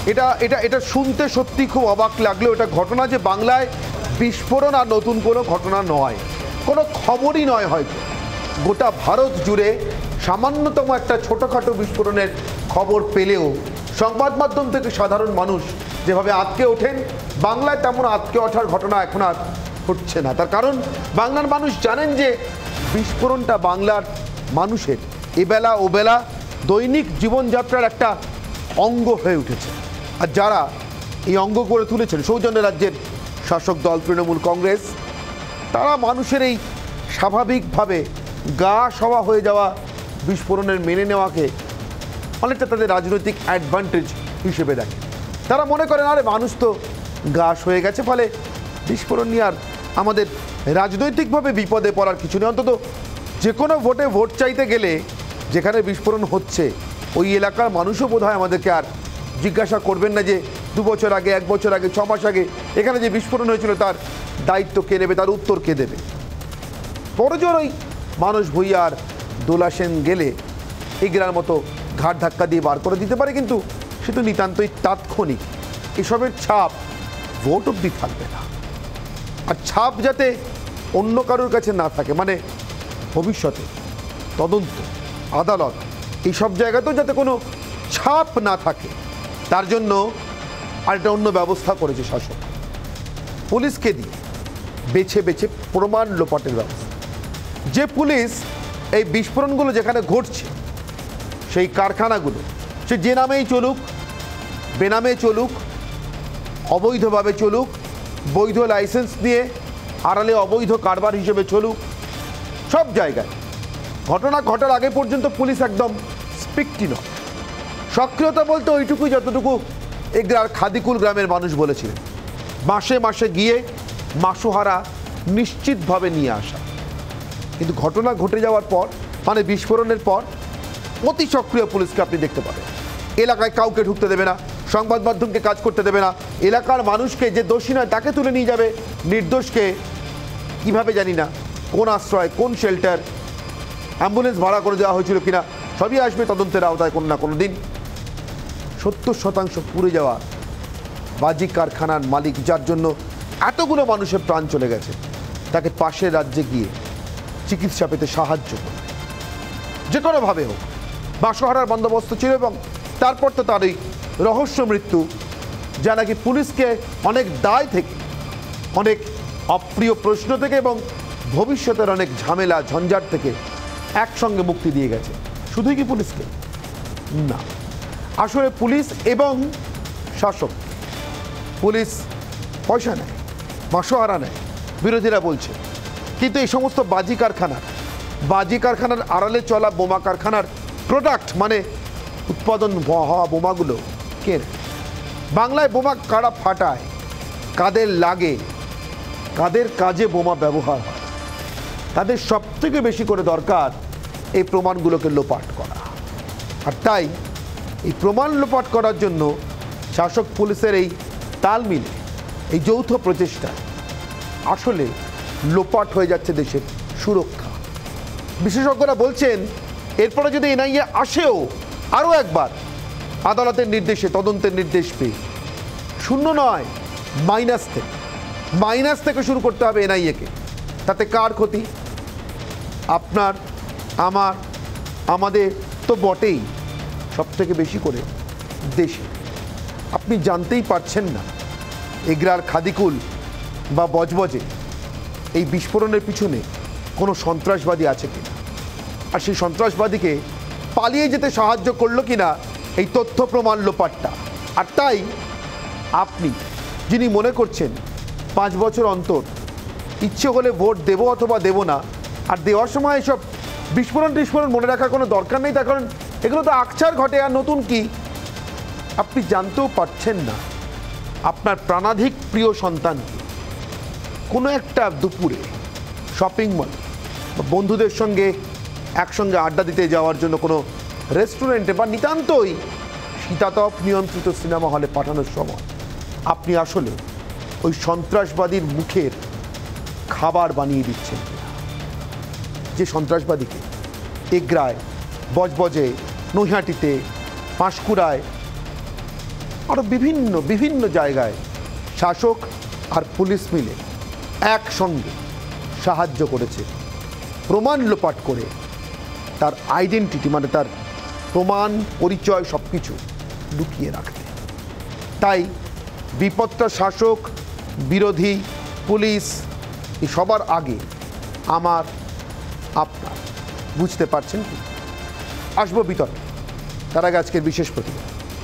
এটা এটা এটা শুনতে সত্যি খুব অবাক লাগলো। এটা ঘটনা যে বাংলায় বিস্ফোরণ আর নতুন কোনো ঘটনা নয়, কোনো খবরই নয় হয়তো। গোটা ভারত জুড়ে সামান্যতম একটা ছোটোখাটো বিস্ফোরণের খবর পেলেও সংবাদ মাধ্যম থেকে সাধারণ মানুষ যেভাবে আঁতকে ওঠেন, বাংলায় তেমন আঁতকে ওঠার ঘটনা এখন আর ঘটছে না। তার কারণ বাংলার মানুষ জানেন যে বিস্ফোরণটা বাংলার মানুষের এবেলা ওবেলা দৈনিক জীবনযাত্রার একটা অঙ্গ হয়ে উঠেছে। আর যারা এই অঙ্গ করে তুলেছেন সৌজন্য রাজ্যের শাসক দল তৃণমূল কংগ্রেস, তারা মানুষের এই স্বাভাবিকভাবে গা সওয়া হয়ে যাওয়া বিস্ফোরণের মেনে নেওয়াকে অনেকটা তাদের রাজনৈতিক অ্যাডভান্টেজ হিসেবে দেখে। তারা মনে করেন আরে মানুষ তো গাছ হয়ে গেছে, ফলে বিস্ফোরণ নিয়ে আর আমাদের রাজনৈতিকভাবে বিপদে পড়ার কিছু নেই। অন্তত যে কোনো ভোটে ভোট চাইতে গেলে যেখানে বিস্ফোরণ হচ্ছে ওই এলাকার মানুষও বোধহয় আমাদেরকে আর জিজ্ঞাসা করবেন না যে 2 বছর আগে, 1 বছর আগে, 6 মাস আগে এখানে যে বিস্ফোরণ হয়েছিল তার দায়িত্ব কে নেবে, তার উত্তর কে দেবে। বড়জোর ওই মানুষ ভূঁইয়া আর দোলা সেন গেলে এগরার মতো ঘাট ধাক্কা দিয়ে বার করে দিতে পারে, কিন্তু সে তো নিতান্তই তাৎক্ষণিক। এসবের ছাপ ভোট অবধি থাকবে না। আর ছাপ যাতে অন্য কারোর কাছে না থাকে, মানে ভবিষ্যতে তদন্ত, আদালত এইসব জায়গাতেও যাতে কোনো ছাপ না থাকে, তার জন্য আরেকটা অন্য ব্যবস্থা করেছে শাসক। পুলিশকে দিয়ে বেছে বেছে প্রমাণ লোপাটের ব্যবস্থা। যে পুলিশ এই বিস্ফোরণগুলো যেখানে ঘটছে সেই কারখানাগুলো সে যে নামেই চলুক, বেনামে চলুক, অবৈধভাবে চলুক, বৈধ লাইসেন্স নিয়ে আড়ালে অবৈধ কারবার হিসেবে চলুক, সব জায়গায় ঘটনা ঘটার আগে পর্যন্ত পুলিশ একদম স্পিকটি নয়। সক্রিয়তা বলতে ওইটুকুই যতটুকু এগরার খাদিকুল গ্রামের মানুষ বলেছিলেন, মাসে মাসে গিয়ে মাসোহারা নিশ্চিতভাবে নিয়ে আসা। কিন্তু ঘটনা ঘটে যাওয়ার পর, মানে বিস্ফোরণের পর, অতি সক্রিয় পুলিশকে আপনি দেখতে পাবেন। এলাকায় কাউকে ঢুকতে দেবে না, সংবাদ মাধ্যমকে কাজ করতে দেবে না, এলাকার মানুষকে যে দোষী নয় তাকে তুলে নিয়ে যাবে, নির্দোষকে কিভাবে জানি না, কোন আশ্রয়, কোন শেল্টার, অ্যাম্বুলেন্স ভাড়া করে দেওয়া হয়েছিল কিনা, সবই আসবে তদন্তের আওতায় কোনো না কোনো দিন। 70% পুড়ে যাওয়া বাজি কারখানার মালিক, যার জন্য এতগুলো মানুষের প্রাণ চলে গেছে, তাকে পাশের রাজ্যে গিয়ে চিকিৎসা পেতে সাহায্য করে, যে কোনোভাবে হোক। মাসোহারার বন্দোবস্ত ছিল এবং তারপর তো তার এই রহস্য মৃত্যু, যা নাকি পুলিশকে অনেক দায় থেকে, অনেক অপ্রিয় প্রশ্ন থেকে এবং ভবিষ্যতের অনেক ঝামেলা ঝঞ্ঝাট থেকে একসঙ্গে মুক্তি দিয়ে গেছে। শুধুই কি পুলিশকে? না, আসলে পুলিশ এবং শাসক, পুলিশ পয়সা নেয়, মাসোহারা নেয়, বিরোধীরা বলছে, কিন্তু এই সমস্ত বাজি কারখানার আড়ালে চলা বোমা কারখানার প্রোডাক্ট, মানে উৎপাদন হওয়া বোমাগুলো কে নেয়? বাংলায় বোমা কারা ফাটায়, কাদের লাগে, কাদের কাজে বোমা ব্যবহার হয়, তাদের সবথেকে বেশি করে দরকার এই প্রমাণগুলোকে লোপাট করা। আর তাই এই প্রমাণ লোপাট করার জন্য শাসক পুলিশের এই তাল মিলে, এই যৌথ প্রচেষ্টা, আসলে লোপাট হয়ে যাচ্ছে দেশের সুরক্ষা। বিশেষজ্ঞরা বলছেন এরপরে যদি এনআইএ আসেও আরও একবার আদালতের নির্দেশে, তদন্তের নির্দেশ পেয়ে, শূন্য নয়, মাইনাস থেকে শুরু করতে হবে এনআইএকে। তাতে কার ক্ষতি? আপনার, আমার, আমাদের তো বটেই, সব থেকে বেশি করে দেশে। আপনি জানতেই পারছেন না এগরার খাদিকুল বা বজবজে এই বিস্ফোরণের পিছনে কোনো সন্ত্রাসবাদী আছে কিনা, আর সেই সন্ত্রাসবাদীকে পালিয়ে যেতে সাহায্য করলো কিনা এই তথ্য প্রমাণ লোপাটটা। আর তাই আপনি যিনি মনে করছেন 5 বছর অন্তর ইচ্ছে হলে ভোট দেব অথবা দেব না, আর দেওয়ার সময় এসব বিস্ফোরণ মনে রাখার কোনো দরকার নেই, তার কারণ এগুলো তো আকছার ঘটে, আর নতুন কি? আপনি জানতেও পারছেন না আপনার প্রাণাধিক প্রিয় সন্তানকে কোনো একটা দুপুরে শপিং মল বা বন্ধুদের সঙ্গে একসঙ্গে আড্ডা দিতে যাওয়ার জন্য কোনো রেস্টুরেন্টে বা নিতান্তই শীতাতপ নিয়ন্ত্রিত সিনেমা হলে পাঠানোর সময় আপনি আসলে ওই সন্ত্রাসবাদীর মুখের খাবার বানিয়ে দিচ্ছেন। যে সন্ত্রাসবাদীকে এগরায়, বজবজে, নৈহাটিতে, পাঁশকুড়ায় আরও বিভিন্ন বিভিন্ন জায়গায় শাসক আর পুলিশ মিলে একসঙ্গে সাহায্য করেছে প্রমাণ লোপাট করে তার আইডেন্টিটি, মানে তার প্রমাণ পরিচয় সব কিছু লুকিয়ে রাখতে। তাই বিপদটা শাসক, বিরোধী, পুলিশ, এই সবার আগে আমার, আপনার। বুঝতে পারছেন কি? আসবো বিতর্কে, তার আগে আজকের বিশেষ প্রতিবেদন।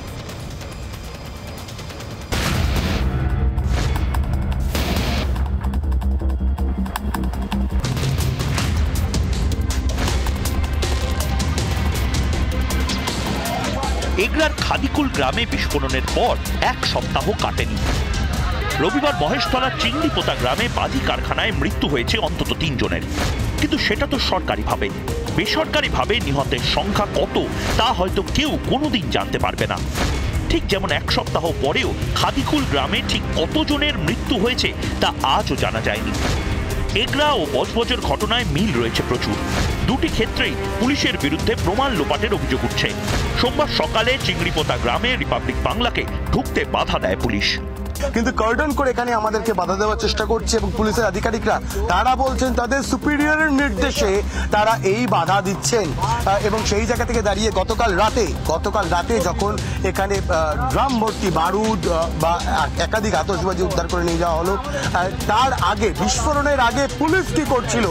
এগরার খাদিকুল গ্রামে বিস্ফোরণের পর এক সপ্তাহ কাটেনি। রবিবার মহেশতলার চিংড়িপোতা গ্রামে বাজি কারখানায় মৃত্যু হয়েছে অন্তত 3 জনের, কিন্তু সেটা তো সরকারিভাবে। বেসরকারিভাবে নিহতের সংখ্যা কত তা হয়তো কেউ কোনোদিন জানতে পারবে না। ঠিক যেমন এক সপ্তাহ পরেও খাদিকুল গ্রামে ঠিক কতজনের মৃত্যু হয়েছে তা আজও জানা যায়নি। এগরা ও বজবজের ঘটনায় মিল রয়েছে প্রচুর। দুটি ক্ষেত্রেই পুলিশের বিরুদ্ধে প্রমাণ লোপাটের অভিযোগ উঠছে। সোমবার সকালে চিংড়িপোতা গ্রামে রিপাবলিক বাংলাকে ঢুকতে বাধা দেয় পুলিশ, কিন্তু কর্ডন করে এখানে আমাদেরকে বাধা দেওয়ার চেষ্টা করছে এবং পুলিশের আধিকারিকরা তারা বলছেন তাদের সুপিরিয়রের নির্দেশে তারা এই বাধা দিচ্ছেন। এবং সেই জায়গা থেকে দাঁড়িয়ে গতকাল রাতে যখন এখানে ড্রাম ভর্তি বারুদ বা একাধিক আতশবাজি উদ্ধার করে নিয়ে যাওয়া হলো, তার আগে বিস্ফোরণের আগে পুলিশ কি করছিল?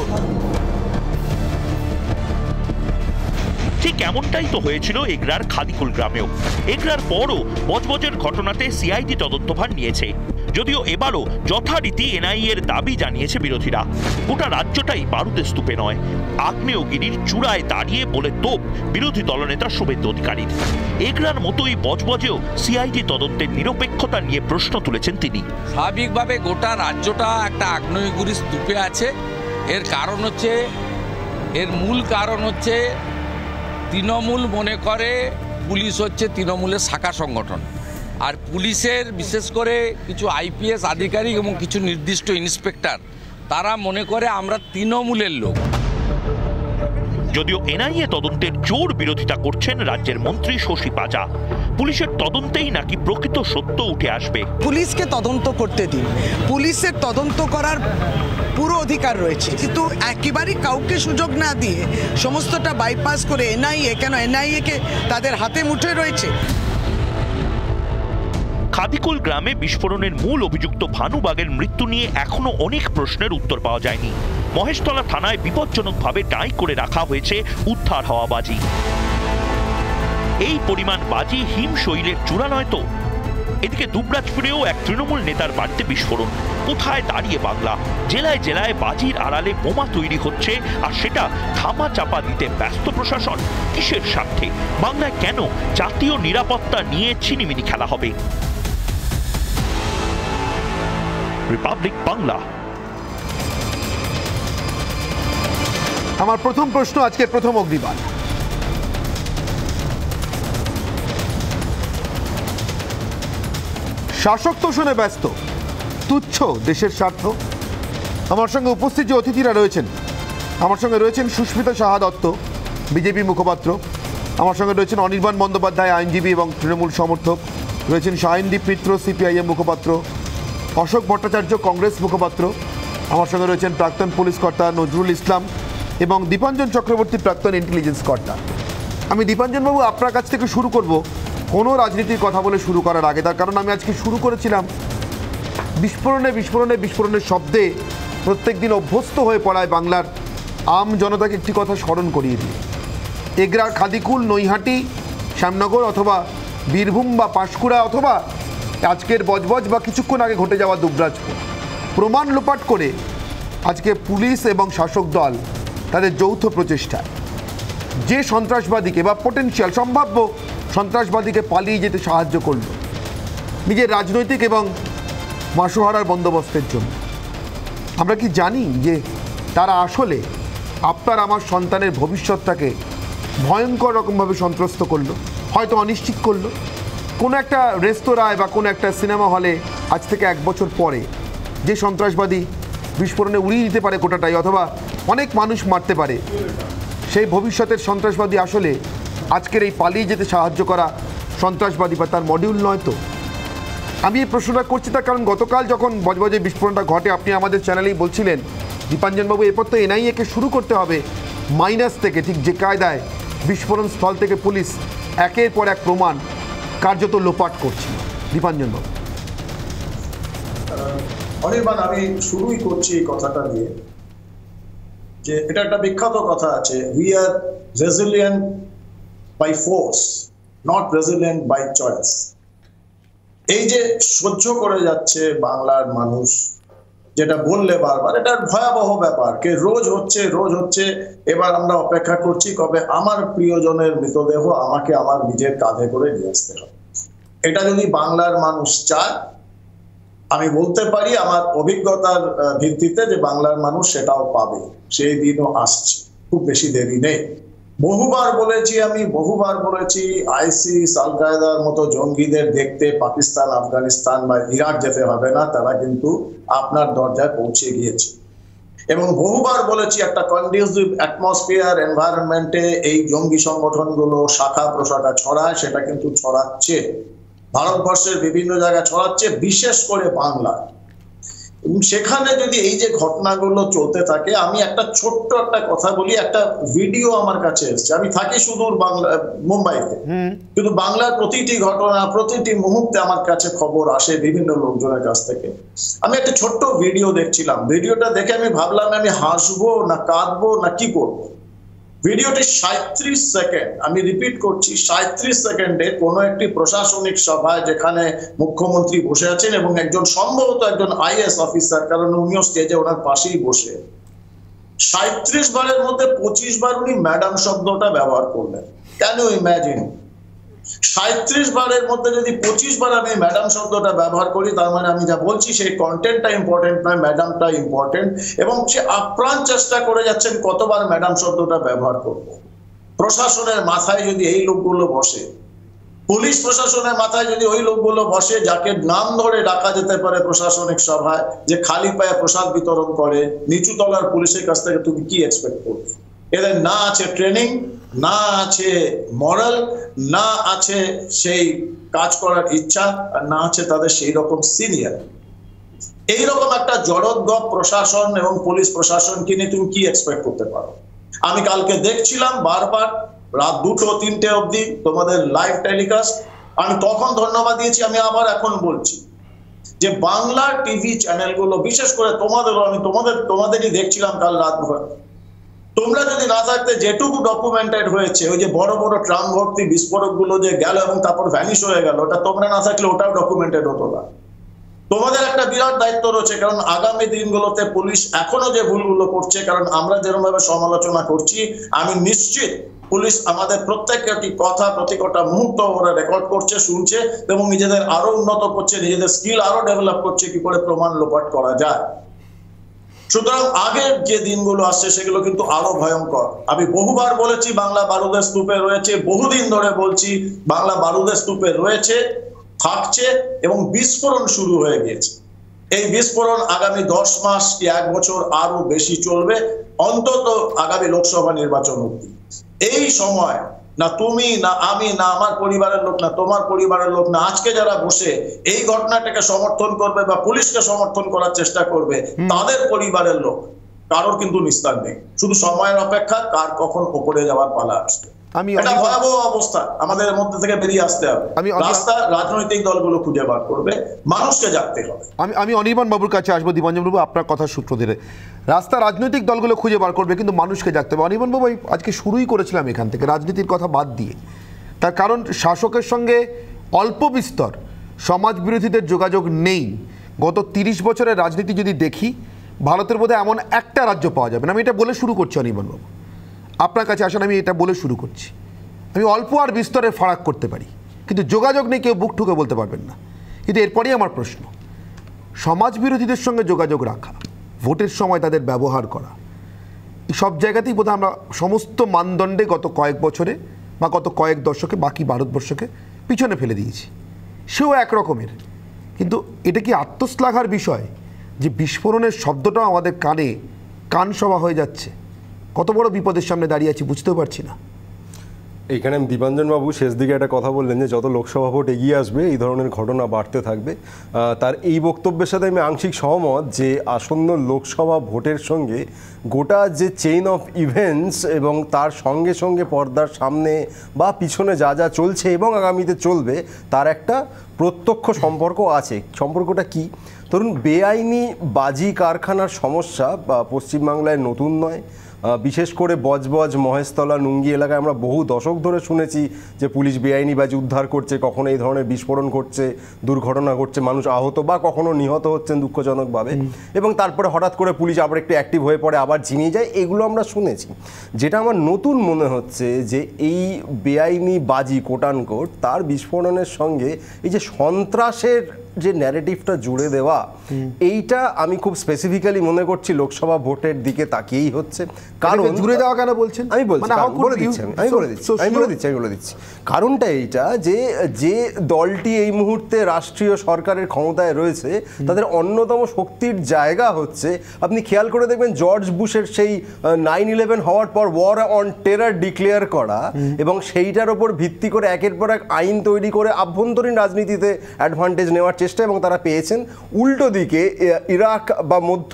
ঠিক এমনটাই তো হয়েছিল এগরার খাদিকুল গ্রামেও। এগরার পরও বজবজের ঘটনাতে সিআইডি তদন্তভার নিয়েছে, যদিও এবারও যথারীতি এনআইএর দাবি জানিয়েছে বিরোধীরা। গোটা রাজ্যটাই বারুদের স্তূপে নয়, আগ্নেয়গিরির চূড়ায় দাঁড়িয়ে বলে তোপ বিরোধী দলনেতা শুভেন্দু অধিকারীর। এগরার মতোই বজবজেও সিআইডি তদন্তের নিরপেক্ষতা নিয়ে প্রশ্ন তুলেছেন তিনি। স্বাভাবিকভাবে গোটা রাজ্যটা একটা আগ্নেয়গিরির স্তূপে আছে। এর মূল কারণ হচ্ছে তৃণমূল মনে করে পুলিশ হচ্ছে তৃণমূলের শাখা সংগঠন, আর পুলিশের বিশেষ করে কিছু আইপিএস আধিকারিক এবং কিছু নির্দিষ্ট ইন্সপেক্টর তারা মনে করে আমরা তৃণমূলের লোক। যদিও এনআইএ তদন্তের জোর বিরোধিতা করছেন রাজ্যের মন্ত্রী শশী পাজা। পুলিশের তদন্তেই নাকি প্রকৃত সত্য উঠে আসবে। পুলিশকে তদন্ত করতে দিন, পুলিশের তদন্ত করার পুরো অধিকার রয়েছে, কিন্তু একেবারেই কাউকে সুযোগ না দিয়ে সমস্তটা বাইপাস করে এনআইএ, কেন এনআইএ কে তাদের হাতে মুঠে রয়েছে। খাদিকুল গ্রামে বিস্ফোরণের মূল অভিযুক্ত ভানু বাগের মৃত্যু নিয়ে এখনো অনেক প্রশ্নের উত্তর পাওয়া যায়নি। মহেশতলা থানায় বিপজ্জনকভাবে ডাঁই করে রাখা হয়েছে উদ্ধার হওয়া বাজি। এই পরিমাণ বাজি হিমশৈলের চূড়া নয় তো? এদিকে দুবরাজপুরেও এক তৃণমূল নেতার বাড়িতে বিস্ফোরণ। কোথায় দাঁড়িয়ে বাংলা? জেলায় জেলায় বাজির আড়ালে বোমা তৈরি হচ্ছে, আর সেটা ধামা চাপা দিতে ব্যস্ত প্রশাসন। কিসের স্বার্থে? বাংলায় কেন জাতীয় নিরাপত্তা নিয়ে ছিনিমিনি খেলা হবে? রিপাবলিক বাংলা। আমার প্রথম প্রশ্ন, আজকের প্রথম অগ্নিবাণ। শাসক তোষণে ব্যস্ত, তুচ্ছ দেশের স্বার্থ। আমার সঙ্গে উপস্থিত যে অতিথিরা রয়েছেন, আমার সঙ্গে রয়েছেন সুস্মিতা সাহা দত্ত, বিজেপি মুখপাত্র। আমার সঙ্গে রয়েছেন অনির্বাণ বন্দ্যোপাধ্যায়, আইনজীবী এবং তৃণমূল সমর্থক। রয়েছেন শাহিনদীপ মিত্র, সিপিআইএম মুখপাত্র। অশোক ভট্টাচার্য, কংগ্রেস মুখপাত্র। আমার সঙ্গে রয়েছেন প্রাক্তন পুলিশ কর্তা নজরুল ইসলাম এবং দীপাঞ্জন চক্রবর্তী, প্রাক্তন ইন্টেলিজেন্স কর্তা। আমি দীপাঞ্জনবাবু আপনার কাছ থেকে শুরু করব, কোনো রাজনীতির কথা বলে শুরু করার আগে। তার কারণ আমি আজকে শুরু করেছিলাম বিস্ফোরণের শব্দে প্রত্যেক দিন অভ্যস্ত হয়ে পড়ায় বাংলার আম জনতাকে একটি কথা স্মরণ করিয়ে দিয়ে। এগরা, খাদিকুল, নৈহাটি, শ্যামনগর অথবা বীরভূম বা পাঁশকুড়া অথবা আজকের বজবজ বা কিছুক্ষণ আগে ঘটে যাওয়া দুবরাজপুর, প্রমাণ লোপাট করে আজকে পুলিশ এবং শাসক দল তাদের যৌথ প্রচেষ্টায় যে সন্ত্রাসবাদীকে বা পোটেনশিয়াল সম্ভাব্য সন্ত্রাসবাদীকে পালিয়ে যেতে সাহায্য করল নিজের রাজনৈতিক এবং মাসোহারার বন্দোবস্তের জন্য। আমরা কি জানি যে তারা আসলে আপনার আমার সন্তানের ভবিষ্যৎটাকে ভয়ঙ্কর রকমভাবে সন্ত্রস্ত করলো, হয়তো অনিশ্চিত করলো? কোনো একটা রেস্তোরাঁয় বা কোনো একটা সিনেমা হলে আজ থেকে 1 বছর পরে যে সন্ত্রাসবাদী বিস্ফোরণে উড়িয়ে দিতে পারে গোটাটাই, অথবা অনেক মানুষ মারতে পারে, সেই ভবিষ্যতের সন্ত্রাসবাদী আসলে আজকের এই পালিয়ে যেতে সাহায্য করা সন্ত্রাসবাদী বা তার মডিউল নয় তো? আমি এই প্রশ্নটা করছি তার কারণ গতকাল যখন বজবজে বিস্ফোরণটা ঘটে আপনি আমাদের চ্যানেলেই বলছিলেন দীপাঞ্জনবাবু এরপর তো এনআইএকে শুরু করতে হবে মাইনাস থেকে, ঠিক যে কায়দায় বিস্ফোরণ স্থল থেকে পুলিশ একের পর এক প্রমাণ কার্যত লোপাট করছে। দীপাঞ্জনবাবু। অনির্বাণ, আমি শুরুই করছি এই কথাটা দিয়ে যে এটা একটা বিখ্যাত কথা আছে, we are resilient by force, not resilient by choice. এই যে সহ্য করে যাচ্ছে বাংলার মানুষ, যেটা বললে বারবার, এটা ভয়াবহ ব্যাপার, কে রোজ হচ্ছে। এবার আমরা অপেক্ষা করছি কবে আমার প্রিয়জনের মৃতদেহ আমাকে আমার নিজের কাঁধে করে নিয়ে আসতে হবে। এটা যদি বাংলার মানুষ চায়, আমি বলতে পারি আমার অভিজ্ঞতার ভিত্তিতে যে বাংলার মানুষ সেটাও পাবে, সেই দিনও আসছে, খুব বেশি দেরি নেই। বহুবার বলেছি আইসিস, আল কায়দার মতো জঙ্গিদের দেখতে পাকিস্তান, আফগানিস্তান বা ইরাক যেতে হবে না, তারা কিন্তু আপনার দরজায় পৌঁছে গিয়েছে। এবং বহুবার বলেছি একটা কন্ডিউসিভ অ্যাটমসফিয়ার এনভায়রনমেন্টে এই জঙ্গি সংগঠনগুলো শাখা প্রশাখা ছড়ায়, সেটা কিন্তু ছড়াচ্ছে, ভারতবর্ষের বিভিন্ন জায়গায় ছড়াচ্ছে, বিশেষ করে বাংলায়। এবং সেখানে যদি এই যে ঘটনাগুলো চলতে থাকে, আমি একটা ছোট্ট একটা কথা বলি, একটা ভিডিও আমার কাছে এসছে, আমি থাকি সুদূর বাংলা মুম্বাইতে, কিন্তু বাংলার প্রতিটি ঘটনা প্রতিটি মুহূর্তে আমার কাছে খবর আসে বিভিন্ন লোকজনের কাছ থেকে। আমি একটা ছোট্ট ভিডিও দেখছিলাম, ভিডিওটা দেখে আমি ভাবলাম আমি হাসবো না কাঁদবো না কি করবো। ভিডিওটি 37 সেকেন্ড, আমি রিপিট করছি 37 সেকেন্ডে কোনো একটি প্রশাসনিক সভায় যেখানে মুখ্যমন্ত্রী বসে আছেন এবং একজন সম্ভবত একজন আইএস অফিসার, কারণ উনিও স্টেজে ওনার পাশেই বসে, 37 বারের মধ্যে 25 বার উনি ম্যাডাম শব্দটা ব্যবহার করলেন। Can you imagine? 37 বারের মধ্যে যদি 25 বার আমি ম্যাডাম শব্দটা ব্যবহার করি, তার মানে আমি যা বলছি সেই কন্টেন্টটা ইম্পর্টেন্ট নয়, ম্যাডামটা ইম্পর্টেন্ট। এবং সে আপ্রাণ চেষ্টা করে যাচ্ছেন কতবার ম্যাডাম শব্দটা ব্যবহার করব। প্রশাসনের মাথায় যদি এই লোকগুলো বসে, পুলিশ প্রশাসনের মাথায় যদি ওই লোকগুলো বসে যাকে নাম ধরে ডাকা যেতে পারে প্রশাসনিক সভায়, যে খালি পায়ে প্রসাদ বিতরণ করে, নিচু তলার পুলিশের কাছ থেকে তুমি কি এক্সপেক্ট করবে? এদের না আছে ট্রেনিং, না আছে মরাল, না আছে সেই কাজ করার ইচ্ছা, আর না আছে তাদের সেই রকম সিনিয়র। এইরকম একটা জড়োদ্গপ প্রশাসন এবং পুলিশ প্রশাসনকে নিয়ে তুমি কি এক্সপেক্ট করতে পারো? আমি কালকে দেখছিলাম বারবার রাত 2-3টে অবধি তোমাদের লাইভ টেলিকাস্ট, আমি তখন ধন্যবাদ দিয়েছি, আমি আবার এখন বলছি যে বাংলা টিভি চ্যানেলগুলো, বিশেষ করে তোমাদেরও, আমি তোমাদেরই দেখছিলাম কাল রাত ভর, তোমরা যদি না থাকতে যেটুকু ডকুমেন্টেড হয়েছে, ওই যে বড় বড় ট্রাম ভর্তি বিস্ফোরক গুলো যে গেল এবং তারপর ভ্যানিশ হয়ে গেল, ওটা তোমরা না থাকলে ওটাও ডকুমেন্টেড হতো না। তোমাদের একটা বিরাট দায়িত্ব রয়েছে, কারণ আগামী দিনগুলোতে পুলিশ এখনো যে ভুলগুলো করছে, কারণ আমরা যেরকম ভাবে সমালোচনা করছি, আমি নিশ্চিত পুলিশ আমাদের প্রত্যেকটি কথা প্রত্যেকটা মুহূর্ত ওরা রেকর্ড করছে, শুনছে এবং নিজেদের আরো উন্নত করছে, নিজেদের স্কিল আরো ডেভেলপ করছে কি করে প্রমাণ লোপাট করা যায়। সুতরাং আগের যে দিনগুলো আসছে সেগুলো কিন্তু আরো ভয়ঙ্কর। আমি বহুবার বলেছি বাংলা বারুদের স্তূপে রয়েছে, বহুদিন ধরে বলছি বাংলা বারুদের স্তূপে রয়েছে, থাকছে এবং বিস্ফোরণ শুরু হয়ে গিয়েছে। এই বিস্ফোরণ আগামী 10 মাস কি 1 বছর আরো বেশি চলবে, অন্তত আগামী লোকসভা নির্বাচন অবধি। এই সময় না তুমি, না আমি, না আমার পরিবারের লোক, না তোমার পরিবারের লোক, না আজকে যারা বসে এই ঘটনাটাকে সমর্থন করবে বা পুলিশকে সমর্থন করার চেষ্টা করবে, তাদের পরিবারের লোক কারোর কিন্তু নিস্তার নেই। শুধু সময়ের অপেক্ষা, কার কখন উপরে যাওয়ার পালা আসবে। এটা ভয়াবহ অবস্থা, আমাদের মধ্যে থেকে বেরিয়ে আসতে হবে। রাস্তা রাজনৈতিক দলগুলো খুঁজে বার করবে, মানুষকে জাগতে হবে। আমি অনির্বাণ বাবুর কাছে আসবো। দীপাঞ্জন বাবু, আপনার কথা সূত্র ধরে রাস্তা রাজনৈতিক দলগুলো খুঁজে বার করবে, কিন্তু মানুষকে জাগতে হবে। অনির্বাণ বাবু, আজকে শুরুই করেছিলাম এখান থেকে রাজনীতির কথা বাদ দিয়ে, তার কারণ শাসকের সঙ্গে অল্প বিস্তর সমাজ বিরোধীদের যোগাযোগ নেই। গত 30 বছরের রাজনীতি যদি দেখি, ভারতের বোধহয় এমন একটা রাজ্য পাওয়া যাবে না। আমি এটা বলে শুরু করছি অনির্বাণ বাবু, আপনার কাছে আসেন, আমি এটা বলে শুরু করছি। আমি অল্প আর বিস্তরের ফারাক করতে পারি, কিন্তু যোগাযোগ নেই, কেউ বুক ঠুকে বলতে পারবেন না। কিন্তু এরপরেই আমার প্রশ্ন, সমাজ বিরোধীদের সঙ্গে যোগাযোগ রাখা, ভোটের সময় তাদের ব্যবহার করা, এই সব জায়গাতেই বোধহয় আমরা সমস্ত মানদণ্ডে গত কয়েক বছরে বা গত কয়েক দশকে বাকি ভারতবর্ষকে পিছনে ফেলে দিয়েছি। সেও একরকমের, কিন্তু এটা কি আত্মশ্লাঘার বিষয় যে বিস্ফোরণের শব্দটাও আমাদের কানে কান সভা হয়ে যাচ্ছে? কত বড় বিপদের সামনে দাঁড়িয়ে আছি বুঝতেও পারছি না। এইখানে দীপাঞ্জন বাবু শেষ দিকে একটা কথা বললেন যে যত লোকসভা ভোট এগিয়ে আসবে এই ধরনের ঘটনা বাড়তে থাকবে। তার এই বক্তব্যের সাথে আমি আংশিক সহমত যে আসন্ন লোকসভা ভোটের সঙ্গে গোটা যে চেইন অফ ইভেন্টস এবং তার সঙ্গে সঙ্গে পর্দার সামনে বা পিছনে যা যা চলছে এবং আগামীতে চলবে তার একটা প্রত্যক্ষ সম্পর্ক আছে। সম্পর্কটা কি? ধরুন, বেআইনি বাজি কারখানার সমস্যা পশ্চিমবাংলায় নতুন নয়। বিশেষ করে বজবজ, মহেশতলা, নুঙ্গি এলাকায় আমরা বহু দশক ধরে শুনেছি যে পুলিশ বেআইনি বাজি উদ্ধার করছে, কখনো এই ধরনের বিস্ফোরণ করছে, দুর্ঘটনা ঘটছে, মানুষ আহত বা কখনো নিহত হচ্ছেন দুঃখজনকভাবে, এবং তারপরে হঠাৎ করে পুলিশ আবার একটু অ্যাক্টিভ হয়ে পড়ে, আবার ঝিমিয়ে যায়। এগুলো আমরা শুনেছি। যেটা আমার নতুন মনে হচ্ছে যে এই বেআইনি বাজি কোটানকোট তার বিস্ফোরণের সঙ্গে এই যে সন্ত্রাসের যে ন্যারেটিভটা জুড়ে দেওয়া, এইটা আমি খুব স্পেসিফিক্যালি মনে করছি লোকসভা ভোটের দিকে তাকিয়েই হচ্ছে। কারণ জুড়ে দেওয়া কেন বলছেন? আমি বলে দিচ্ছি কারণটা এইটা যে যে দলটি এই মুহূর্তে রাষ্ট্রীয় সরকারের ক্ষমতায় রয়েছে তাদের অন্যতম শক্তির জায়গা হচ্ছে, আপনি খেয়াল করে দেখবেন জর্জ বুশের সেই 9/11 হওয়ার পর ওয়ার অন টেরার ডিক্লেয়ার করা এবং সেইটার ওপর ভিত্তি করে একের পর এক আইন তৈরি করে আভ্যন্তরীণ রাজনীতিতে অ্যাডভান্টেজ নেওয়ার চেষ্টা, এবং তারা পেয়েছেন। উল্টো দিকে ইরাক বা মধ্য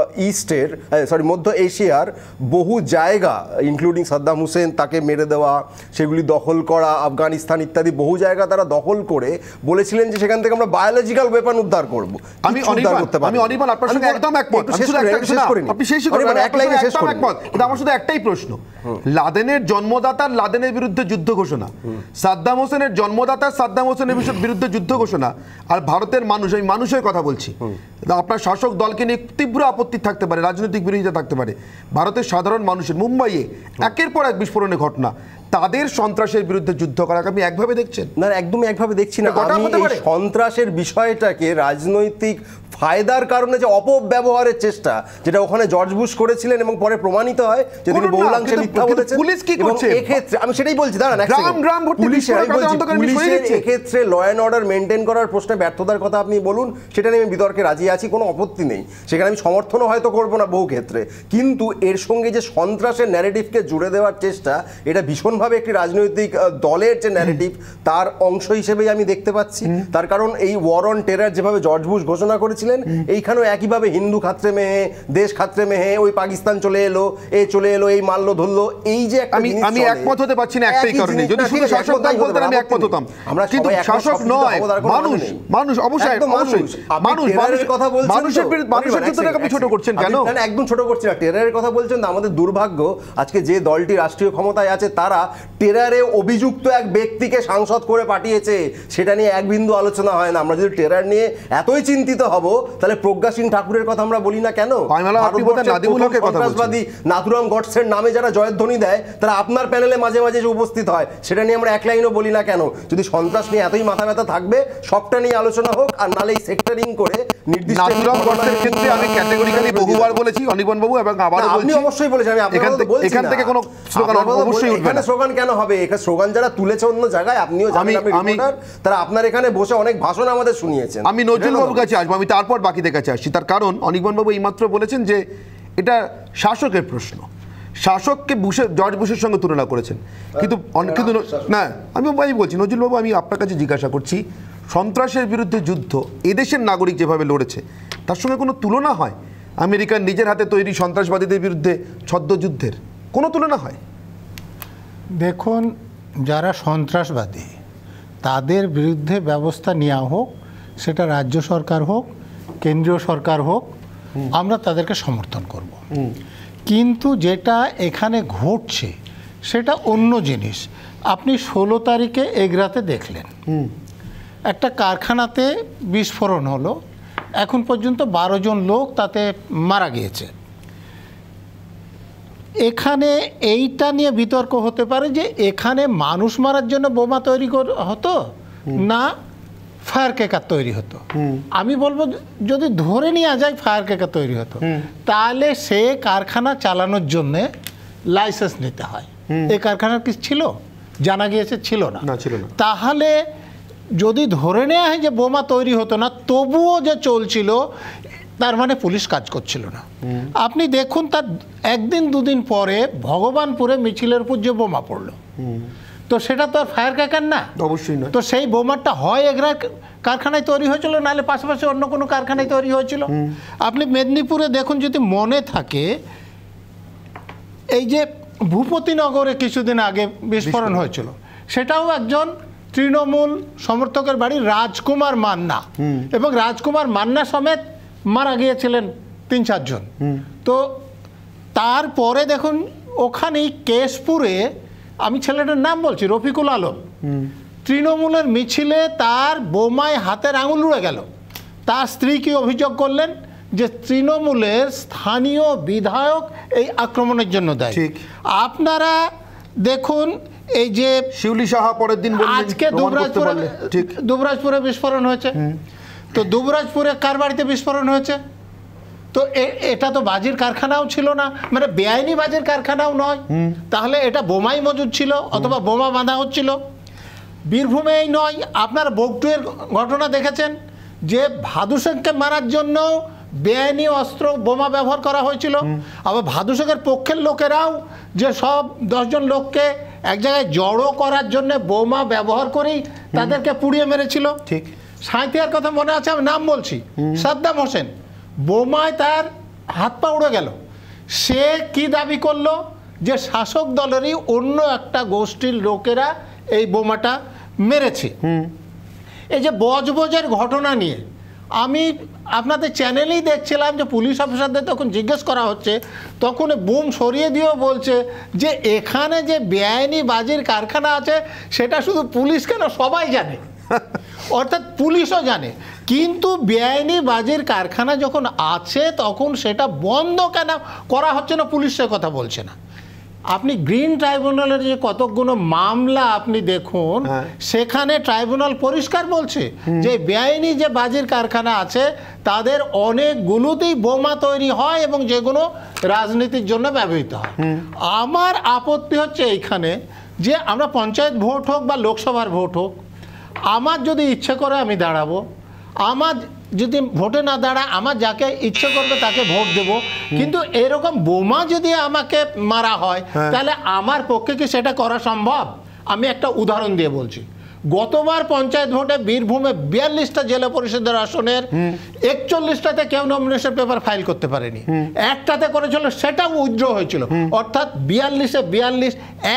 এশিয়ার বহু জায়গা, ইনক্লুডিং সাদ্দাম হুসেন, তাকে মেরে দেওয়া, সেগুলি দখল করা, আফগানিস্তান ইত্যাদি বহু জায়গা তারা দখল করে বলেছিলেন যে সেখান থেকে আমরা বায়োলজিক্যাল ওয়েপন উদ্ধার করবো। আমি অনির্বাণ আপনার সঙ্গে একদম একমত। আমার শুধু একটাই প্রশ্ন, লাদেনের জন্মদাতার লাদেনের বিরুদ্ধে যুদ্ধ ঘোষণা, সাদ্দাম হোসেনের জন্মদাতার সাদ্দাম হোসেনের বিরুদ্ধে যুদ্ধ ঘোষণা, আর ভারতের মানুষ, আমি মানুষের কথা বলছি, আপনার শাসক দলকে নিয়ে তীব্র আপত্তি থাকতে পারে, রাজনৈতিক বিরোধিতা থাকতে পারে, ভারতের সাধারণ মানুষের মুম্বাইয়ে একের পর এক বিস্ফোরণের ঘটনা, তাদের সন্ত্রাসের বিরুদ্ধে যুদ্ধ করাকে আপনি একভাবে দেখছেন? না, একদমই একভাবে দেখছি না। আমি এই সন্ত্রাসের বিষয়টাকে রাজনৈতিক ফায়দার কারণে যে অপব্যবহারের চেষ্টা, যেটা ওখানে জর্জ বুশ করেছিলেন এবং পরে প্রমাণিত হয় যে তিনি বহুলাংশে মিথ্যা বলেছেন। পুলিশ কি করছে এক্ষেত্রে? আমি সেটাই বলছি, দাঁড়ান, পুলিশের এক্ষেত্রে ল অ্যান্ড অর্ডার মেনটেন করার প্রশ্নে ব্যর্থতার কথা আপনি বলুন, সেটা নিয়ে আমি বিতর্কে রাজি আছি, কোনো আপত্তি নেই, সেখানে আমি সমর্থনও হয়তো করবো না বহু ক্ষেত্রে। কিন্তু এর সঙ্গে যে সন্ত্রাসের ন্যারেটিভকে জুড়ে দেওয়ার চেষ্টা, এটা ভীষণভাবে একটি রাজনৈতিক দলের যে ন্যারেটিভ তার অংশ হিসেবেই আমি দেখতে পাচ্ছি। তার কারণ এই ওয়ার অন টেরার যেভাবে জর্জ বুশ ঘোষণা করেছিলেন, এইখানেও একইভাবে হিন্দু খাত্রে মেহে, দেশ খাত্রে মেহে, ওই পাকিস্তান চলে এলো, এই মারলো ধরলো, এই যে আমি একমত হতে পারছি না একটাই কারণে। যদি শুধু শাসক দল বলতেন আমি একমত হতাম, কিন্তু শাসক নয়, মানুষ অবশ্যই মানুষের কথা বলছেন, মানুষের জন্য আপনি ছোট করছেন কেন? একদম ছোট করছি না। টেরারের কথা বলছেন না, আমাদের দুর্ভাগ্য আজকে যে দলটি রাষ্ট্রীয় ক্ষমতায় আছে তারা টেরারে অভিযুক্ত এক ব্যক্তিকে সাংসদ করে পাঠিয়েছে, সেটা নিয়ে এক বিন্দু আলোচনা হয় না। আমরা যদি টেরার নিয়ে এতই চিন্তিত হব, তাহলে প্রজ্ঞা সিং ঠাকুরের কথা আমরা বলি না কেন? সন্ত্রাসবাদী নাথুরাম গডসের নামে যারা জয়ধ্বনি দেয় তারা আপনার প্যানেলে মাঝে মাঝে যে উপস্থিত হয়, সেটা নিয়ে আমরা এক লাইনও বলি না কেন? যদি সন্ত্রাস নিয়ে এতই মাথা ব্যথা থাকবে, সবটা নিয়ে আলোচনা হোক, আর নালে এই সেক্টরিং করে নির্দিষ্ট নাথুরাম গডসের ক্ষেত্রে আমি ক্যাটেগরিক্যালি বহুবার বলেছি অনির্বাণ বাবু, এবং আবারও বলছি, আপনি অবশ্যই বলেছেন, আমি এখান থেকে কোনো স্লোগান অবশ্যই উঠবে না। স্লোগান কেন হবে? এখানে স্লোগান যারা তুলেছে অন্য জায়গায়, আপনিও জানেন, তারা আপনার এখানে বসে অনেক ভাষণ আমাদের শুনিয়েছেন। আমি নজরুল বাবুর কাছে আসবো, আমি তারপর বাকিদের কাছে আসছি। তার কারণ অনির্বাণ বাবু এইমাত্র বলেছেন যে এটা শাসকের প্রশ্ন, শাসককে জর্জ বুশের সঙ্গে তুলনা করেছেন, কিন্তু না, আমি বলছি নজরুল বাবু, আমি আপনার কাছে জিজ্ঞাসা করছি, সন্ত্রাসের বিরুদ্ধে যুদ্ধ এদেশের নাগরিক যেভাবে লড়েছে তার সঙ্গে কোনো তুলনা হয়? আমেরিকার নিজের হাতে তৈরি সন্ত্রাসবাদীদের বিরুদ্ধে ছদ্মযুদ্ধের কোনো তুলনা হয়? দেখুন, যারা সন্ত্রাসবাদী তাদের বিরুদ্ধে ব্যবস্থা নেওয়া হোক, সেটা রাজ্য সরকার হোক, কেন্দ্রীয় সরকার হোক, আমরা তাদেরকে সমর্থন করব। কিন্তু যেটা এখানে ঘটছে সেটা অন্য জিনিস। আপনি 16 তারিখে এগরাতে দেখলেন একটা কারখানাতে বিস্ফোরণ হলো, এখন পর্যন্ত 12 জন লোক তাতে মারা গিয়েছে। এখানে এইটা নিয়ে বিতর্ক হতে পারে যে এখানে মানুষ মারার জন্য বোমা তৈরি হতো না ফায়ার ক্র্যাকার তৈরি হতো। আমি বলবো যদি ধরে নেওয়া যায় ফায়ার ক্র্যাকার তৈরি হতো, তাহলে সে কারখানা চালানোর জন্যে লাইসেন্স নিতে হয়। এই কারখানার কি ছিল? জানা গিয়েছে ছিল না। তাহলে যদি ধরে নেওয়া হয় যে বোমা তৈরি হতো না, তবুও যে চলছিল, তার মানে পুলিশ কাজ করছিল না। আপনি দেখুন, তার একদিন দুদিন পরে ভগবানপুরে মিছিলের উপর যে বোমা পড়লো, তো সেটা তো আর ফায়ার ক্র্যাকার না, অবশ্যই নয়। তো সেই বোমাটা হয় এগরা কারখানায় তৈরি হয়েছিল, নাহলে পাশাপাশি অন্য কোনো কারখানায় তৈরি হয়েছিল। আপনি মেদিনীপুরে দেখুন, যদি মনে থাকে, এই যে ভূপতিনগরে কিছুদিন আগে বিস্ফোরণ হয়েছিল, সেটাও একজন তৃণমূল সমর্থকের বাড়ি রাজকুমার মান্না, এবং রাজকুমার মান্না সমেত মারা গিয়েছিলেন 3-4 জন। তো তারপরে দেখুন ওখানেই কেশপুরে, আমি ছেলেটার নাম বলছি, রফিকুল আলম, তৃণমূলের মিছিলে তার বোমায় হাতের আঙুল উড়ে গেল। তার স্ত্রী কি অভিযোগ করলেন যে তৃণমূলের স্থানীয় বিধায়ক এই আক্রমণের জন্য দায়ী। আপনারা দেখুন, এই যে শিউলি সাহা পরের দিন বললেন আজকে দুবরাজপুরে বিস্ফোরণ হয়েছে, তো দুবরাজপুরে কার বাড়িতে বিস্ফোরণ হয়েছে? তো এটা তো বাজির কারখানাও ছিল না, মানে বেআইনি বাজির কারখানাও নয়, তাহলে এটা বোমাই মজুদ ছিল অথবা বোমা বাঁধা হচ্ছিল। বীরভূমেই নয়, আপনার বগটুয়ের ঘটনা দেখেছেন যে ভাদু শেখকে মারার জন্য বেআইনি অস্ত্র বোমা ব্যবহার করা হয়েছিল। আবার ভাদু শেখের পক্ষের লোকেরাও যে সব 10 জন লোককে এক জায়গায় জড়ো করার জন্য বোমা ব্যবহার করেই তাদেরকে পুড়িয়ে মেরেছিল। ঠিক সাঁইথিয়ার কথা মনে আছে, আমি নাম বলছি, সাদ্দাম হোসেন, বোমায় তার হাত পা উড়ে গেল। সে কি দাবি করলো যে শাসক দলেরই অন্য একটা গোষ্ঠীর লোকেরা এই বোমাটা মেরেছে। এই যে বজবজের ঘটনা নিয়ে আমি আপনাদের চ্যানেলেই দেখছিলাম যে পুলিশ অফিসারদের তখন জিজ্ঞেস করা হচ্ছে, তখন বোম সরিয়ে দিয়েও বলছে যে এখানে যে বেআইনি বাজির কারখানা আছে সেটা শুধু পুলিশ কেন, সবাই জানে, অর্থাৎ পুলিশও জানে, কিন্তু বেআইনি বাজির কারখানা যখন আছে তখন সেটা বন্ধ কেন করা হচ্ছে না, পুলিশ সে কথা বলছে না। আপনি গ্রিন ট্রাইব্যুনালের যে কতগুলো মামলা আপনি দেখুন, সেখানে ট্রাইব্যুনাল পরিষ্কার বলছে যে বেআইনি যে বাজির কারখানা আছে তাদের অনেকগুলোতেই বোমা তৈরি হয় এবং যেগুলো রাজনীতির জন্য ব্যবহৃত হয়। আমার আপত্তি হচ্ছে এইখানে যে আমরা পঞ্চায়েত ভোট হোক বা লোকসভার ভোট হোক, আমার যদি ইচ্ছে করে আমি দাঁড়াবো, আমার যদি ভোটে না দাঁড়ায় আমার যাকে ইচ্ছে করবে তাকে ভোট দেব, কিন্তু এরকম বোমা যদি আমাকে মারা হয় তাহলে আমার পক্ষে কি সেটা করা সম্ভব? আমি একটা উদাহরণ দিয়ে বলছি, গতবার পঞ্চায়েত ভোটে বীরভূমে 42টা জেলা পরিষদের আসনের 41টাতে কেউ নমিনেশন পেপার ফাইল করতে পারেনি, একটাতে করেছিল, সেটাও উইথড্র হয়েছিল, অর্থাৎ 42-এ 42,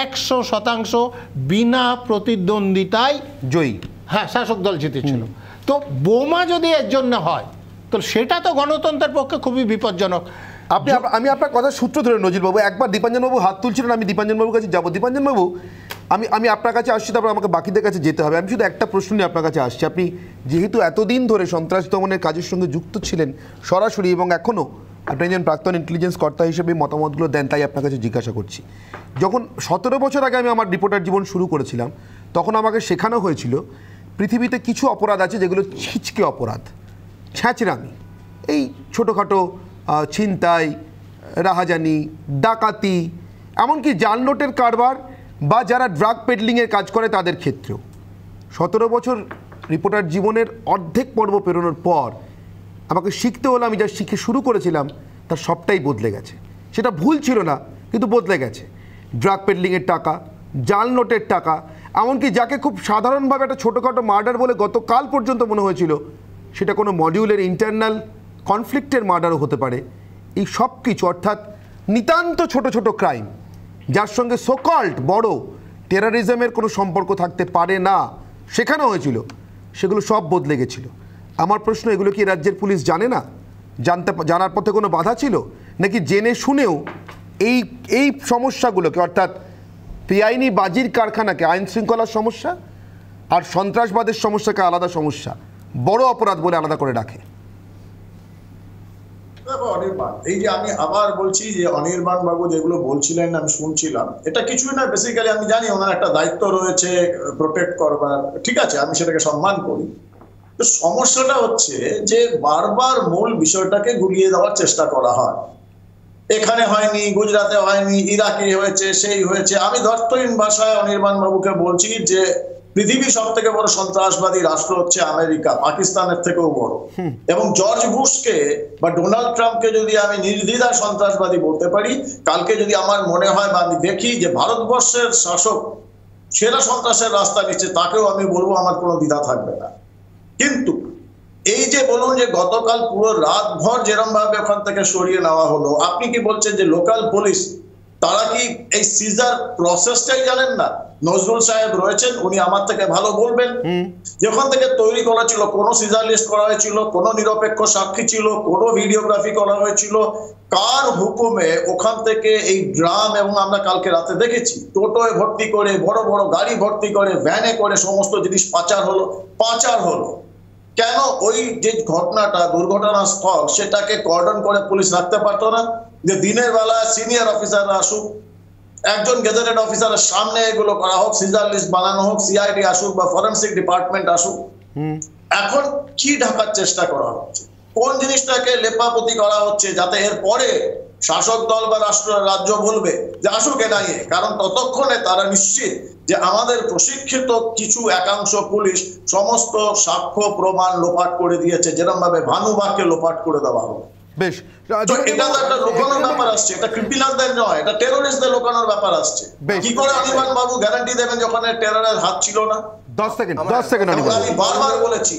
100% বিনা প্রতিদ্বন্দ্বিতায় জয়ী, হ্যাঁ, শাসক দল জিতেছিল। তো বোমা যদি এর জন্য হয় তো সেটা তো গণতন্ত্রের পক্ষে খুবই বিপজ্জনক। আমি আপনার কথা সূত্র ধরে, নজিরবাবু একবার দীপাঞ্জনবাবু হাত তুলছিলেন, আমি দীপাঞ্জনবাবুর কাছে যাবো। দীপাঞ্জনবাবু, আমি আপনার কাছে আসছি, তারপর আমাকে বাকিদের কাছে যেতে হবে। আমি শুধু একটা প্রশ্ন নিয়ে আপনার কাছে আসছি। আপনি যেহেতু এতদিন ধরে সন্ত্রাস দমনের কাজের সঙ্গে যুক্ত ছিলেন সরাসরি, এবং এখনও আপনি একজন প্রাক্তন ইন্টেলিজেন্স কর্তা হিসেবে মতামতগুলো দেন, তাই আপনার কাছে জিজ্ঞাসা করছি। যখন 17 বছর আগে আমি আমার রিপোর্টার জীবন শুরু করেছিলাম, তখন আমাকে শেখানো হয়েছিল পৃথিবীতে কিছু অপরাধ আছে যেগুলো ছিচকে অপরাধ, ছ্যাঁচড়ামি, এই ছোটোখাটো ছিনতাই, রাহাজানি, ডাকাতি, এমনকি জাল নোটের কারবার বা যারা ড্রাগ পেডলিংয়ের কাজ করে তাদের ক্ষেত্রেও। 17 বছর রিপোর্টার জীবনের অর্ধেক পর্ব পেরোনোর পর আমাকে শিখতে হলো, আমি যা শিখে শুরু করেছিলাম তার সবটাই বদলে গেছে। সেটা ভুল ছিল না, কিন্তু বদলে গেছে। ড্রাগ পেডলিংয়ের টাকা, জাল নোটের টাকা, এমনকি যাকে খুব সাধারণভাবে একটা ছোটোখাটো মার্ডার বলে গতকাল পর্যন্ত মনে হয়েছিল, সেটা কোনো মডিউলের ইন্টারনাল কনফ্লিক্টের মার্ডারও হতে পারে। এই সব কিছু, অর্থাৎ নিতান্ত ছোট ছোট ক্রাইম যার সঙ্গে সোকল্ড বড় টেররিজমের কোনো সম্পর্ক থাকতে পারে না, শেখানো হয়েছিল, সেগুলো সব বদলে গেছিল। আমার প্রশ্ন, এগুলো কি রাজ্যের পুলিশ জানে না? জানার পথে কোনো বাধা ছিল, নাকি জেনে শুনেও এই সমস্যাগুলোকে, অর্থাৎ বেআইনি বাজির কারখানাকে আইন শৃঙ্খলার সমস্যা আর সন্ত্রাসবাদের সমস্যাকে আলাদা সমস্যা, বড় অপরাধ বলে আলাদা করে রাখে? অনির্বাণ, এই যে আমি আবার বলছি যে অনির্বাণ বাবু যেগুলো বলছিলেন আমি শুনছিলাম, এটা কিছুই না, বেসিক্যালি আমি জানি ওনার একটা দায়িত্ব রয়েছে প্রোটেক্ট করবার, ঠিক আছে, আমি সেটাকে সম্মান করি। তো সমস্যাটা হচ্ছে যে বারবার মূল বিষয়টাকে গুলিয়ে দেওয়ার চেষ্টা করা হয়। এখানে হয়নি, গুজরাটে হয়নি, ইরাকে হয়েছে, সেই হয়েছে। আমি ধর্তহীন ভাষায় অনির্বাণ বাবুকে বলছি যে পৃথিবীর সব থেকে বড় সন্ত্রাসবাদী রাষ্ট্র হচ্ছে আমেরিকা, পাকিস্তানের থেকেও বড়। এবং জর্জ বুশকে বা ডোনাল্ড ট্রাম্পকে যদি আমি নির্দ্বিধায় সন্ত্রাসবাদী বলতে পারি, কালকে যদি আমার মনে হয় বা আমি দেখি যে ভারতবর্ষের শাসক সেরা সন্ত্রাসের রাস্তা নিচ্ছে, তাকেও আমি বলবো আমার কোনো দ্বিধা থাকবে না। কিন্তু এই যে বলুন যে গতকাল পুরো রাতভর যেরকম ভাবে ওখান থেকে সরিয়ে নেওয়া হলো, আপনি কি বলছেন যে লোকাল পুলিশ তারা কি এই সিজার প্রসেসটাই জানেন না? নজরুল সাহেব রয়েছেন, উনি আমার থেকে ভালো বলবেন। যেখান থেকে তৈরি করা ছিল, কোনো সিজার লিস্ট করা হয়েছিল, কোনো নিরপেক্ষ সাক্ষী ছিল, কোনো ভিডিওগ্রাফি করা হয়েছিল, কার হুকুমে ওখান থেকে এই ড্রাম, এবং আমরা কালকে রাতে দেখেছি টোটোয় ভর্তি করে, বড় বড় গাড়ি ভর্তি করে, ভ্যানে করে সমস্ত জিনিস পাচার হলো। কেন ওই যে ঘটনাটা, দুর্ঘটনার স্থল, সেটাকে কর্ডন করে পুলিশ রাখতে পারতো না? যে দিনের বেলা সিনিয়র অফিসাররা আসুক, একজন গেজেটেড অফিসারের সামনে এগুলো করা হোক, সিজার লিস্ট বানানো হোক, সিআইডি আসুক বা ফরেনসিক ডিপার্টমেন্ট আসুক। এখন কি ঢাকার চেষ্টা করা হচ্ছে? কোন জিনিসটাকে লেপাপতি করা হচ্ছে যাতে এর পরে শাসক দল বা রাজ্য বলবে যে আসুক এনআইএ? কারণ ততক্ষণে তারা নিশ্চিত যে আমাদের প্রশিক্ষিত কিছু একাংশ পুলিশ সমস্ত সাক্ষ্য প্রমাণ লোপাট করে দিয়েছে, যেরকম ভাবে ভানুবাগকে লোপাট করে দেওয়া হলো। বেশ, এটা তো একটা লোকানোর ব্যাপার আসছে, এটা ক্রিমিনালদের নয়, এটা টেরোরিস্টদের লোকানোর ব্যাপার আসছে। কি করে অনির্বাণ বাবু গ্যারান্টি দেবেন যখন টেররের হাত ছিল না? 10 সেকেন্ড আমি বারবার বলেছি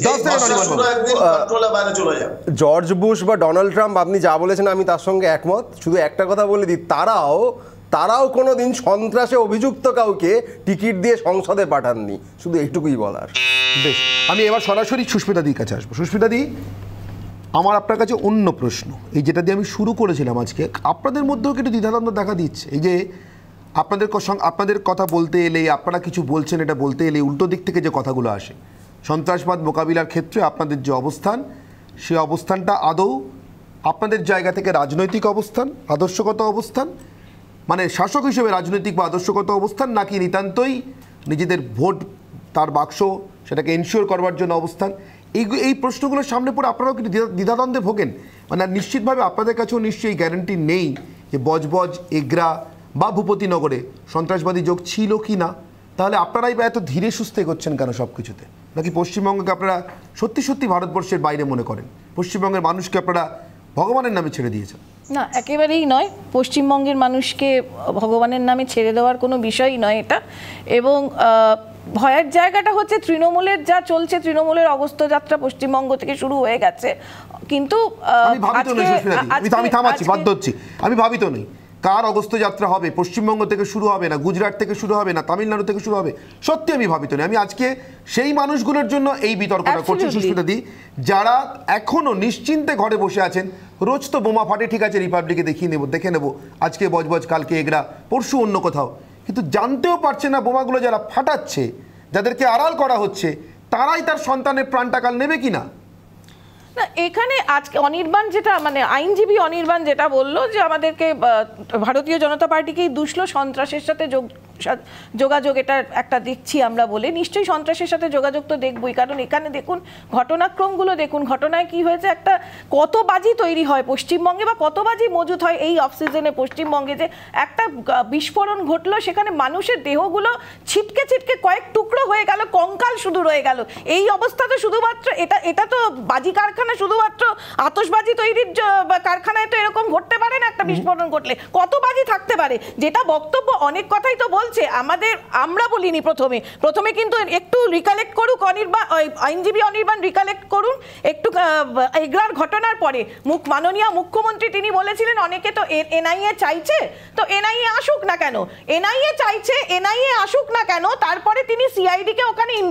কন্ট্রোলের বাইরে চলে যাবে। জর্জ বুশ বা ডোনাল্ড ট্রাম্প, আপনি যা বলেছেন আমি তার সঙ্গে একমত। শুধু একটা কথা বলে দিই, তারাও কোনোদিন সন্ত্রাসে অভিযুক্ত কাউকে টিকিট দিয়ে সংসদে পাঠাননি, শুধু এইটুকুই বলার। বেশ, আমি এবার সরাসরি সুস্মিতা দির কাছে আসবো। সুস্মিতা দি, আমার আপনার কাছে অন্য প্রশ্ন, এই যেটা দিয়ে আমি শুরু করেছিলাম আজকে, আপনাদের মধ্যেও একটু দ্বিধাদ্বন্দ্ব দেখা দিচ্ছে। এই যে আপনাদের কথা বলতে এলে, আপনারা কিছু বলছেন, এটা বলতে এলে উল্টো দিক থেকে যে কথাগুলো আসে, সন্ত্রাসবাদ মোকাবিলার ক্ষেত্রে আপনাদের যে অবস্থান, সেই অবস্থানটা আদৌ আপনাদের জায়গা থেকে রাজনৈতিক অবস্থান, আদর্শগত অবস্থান, মানে শাসক হিসেবে রাজনৈতিক বা আদর্শগত অবস্থান, নাকি নিতান্তই নিজেদের ভোট, তার বাক্স, সেটাকে এনশিওর করবার জন্য অবস্থান? এই প্রশ্নগুলোর সামনে পড়ে আপনারাও কিন্তু দ্বিধাদ্বন্দ্বে ভোগেন। মানে নিশ্চিতভাবে আপনাদের কাছেও নিশ্চয়ই গ্যারান্টি নেই যে বজবজ, এগরা বা ভূপতিনগরে সন্ত্রাসবাদী যোগ ছিল কি না। তাহলে আপনারাই বা এত ধীরে সুস্থে করছেন কেন সব কিছুতে? নাকি পশ্চিমবঙ্গকে আপনারা সত্যি সত্যি ভারতবর্ষের বাইরে মনে করেন? পশ্চিমবঙ্গের মানুষকে আপনারা ভগবানের নামে ছেড়ে দিয়েছেন? না, একেবারেই নয়। পশ্চিমবঙ্গের মানুষকে ভগবানের নামে ছেড়ে দেওয়ার কোনো বিষয়ই নয় এটা। এবং ভয়ের জায়গাটা হচ্ছে তৃণমূলের যা চলছে, তৃণমূলের অগস্ত্যযাত্রা পশ্চিমবঙ্গ থেকে শুরু হয়ে গেছে। কিন্তু আমি ভাবিত নই কার অগস্ত্যযাত্রা হবে, পশ্চিমবঙ্গ থেকে শুরু হবে না, গুজরাট থেকে শুরু হবে না, তামিলনাড়ু থেকে শুরু হবে, সত্যি আমি ভাবিত নই। আমি আজকে সেই মানুষগুলোর জন্য এই বিতর্কটা করছি সুস্মিতা দি, যারা এখনো নিশ্চিন্তে ঘরে বসে আছেন। রোজ তো বোমা ফাটে, ঠিক আছে, রিপাবলিকে দেখে নেব, আজকে বজবজ, কালকে এগরা, পরশু অন্য কোথাও, কিন্তু জানতেও পারছে না বোমাগুলো যারা ফাটাচ্ছে, যাদেরকে আড়াল করা হচ্ছে, তারাই তার সন্তানের প্রাণটাকাল নেবে কিনা। না, এখানে আজকে অনির্বাণ যেটা, মানে আইনজীবী অনির্বাণ যেটা বললো যে আমাদেরকে ভারতীয় জনতা পার্টিকেই দুষলো সন্ত্রাসের সাথে যোগাযোগ, এটা একটা দেখছি আমরা বলে। নিশ্চয়ই সন্ত্রাসের সাথে যোগাযোগ তো দেখবই, কারণ এখানে দেখুন ঘটনাক্রমগুলো দেখুন, ঘটনায় কি হয়েছে, একটা কত বাজি তৈরি হয় পশ্চিমবঙ্গে বা কত বাজি মজুত হয় এই অফ সিজনে পশ্চিমবঙ্গে, যে একটা বিস্ফোরণ ঘটলো, সেখানে মানুষের দেহগুলো ছিটকে ছিটকে কয়েক টুকরো হয়ে গেল, কঙ্কাল শুধু রয়ে গেল। এই অবস্থা তো শুধুমাত্র এটা তো বাজি কারখানা, শুধুমাত্র আতশবাজি তৈরির কারখানায় তো এরকম ঘটতে পারে না। একটা বিস্ফোরণ ঘটলে কত বাজি থাকতে পারে, যেটা বক্তব্য অনেক কথাই তো আমরা বলিনি প্রথমে কিন্তু একটু রিকালেক্ট করুক আইনজীবী অনির্বাণ, রিকালেক্ট করুন একটু এগরার ঘটনার পরে। মাননীয় মুখ্যমন্ত্রী তিনি বলেছিলেন অনেকে তো এনআইএ চাইছে, তো এনআইএ আসুক না কেন, এনআইএ চাইছে, এনআইএ আসুক না কেন। তারপরে তিনি সিআইডিকে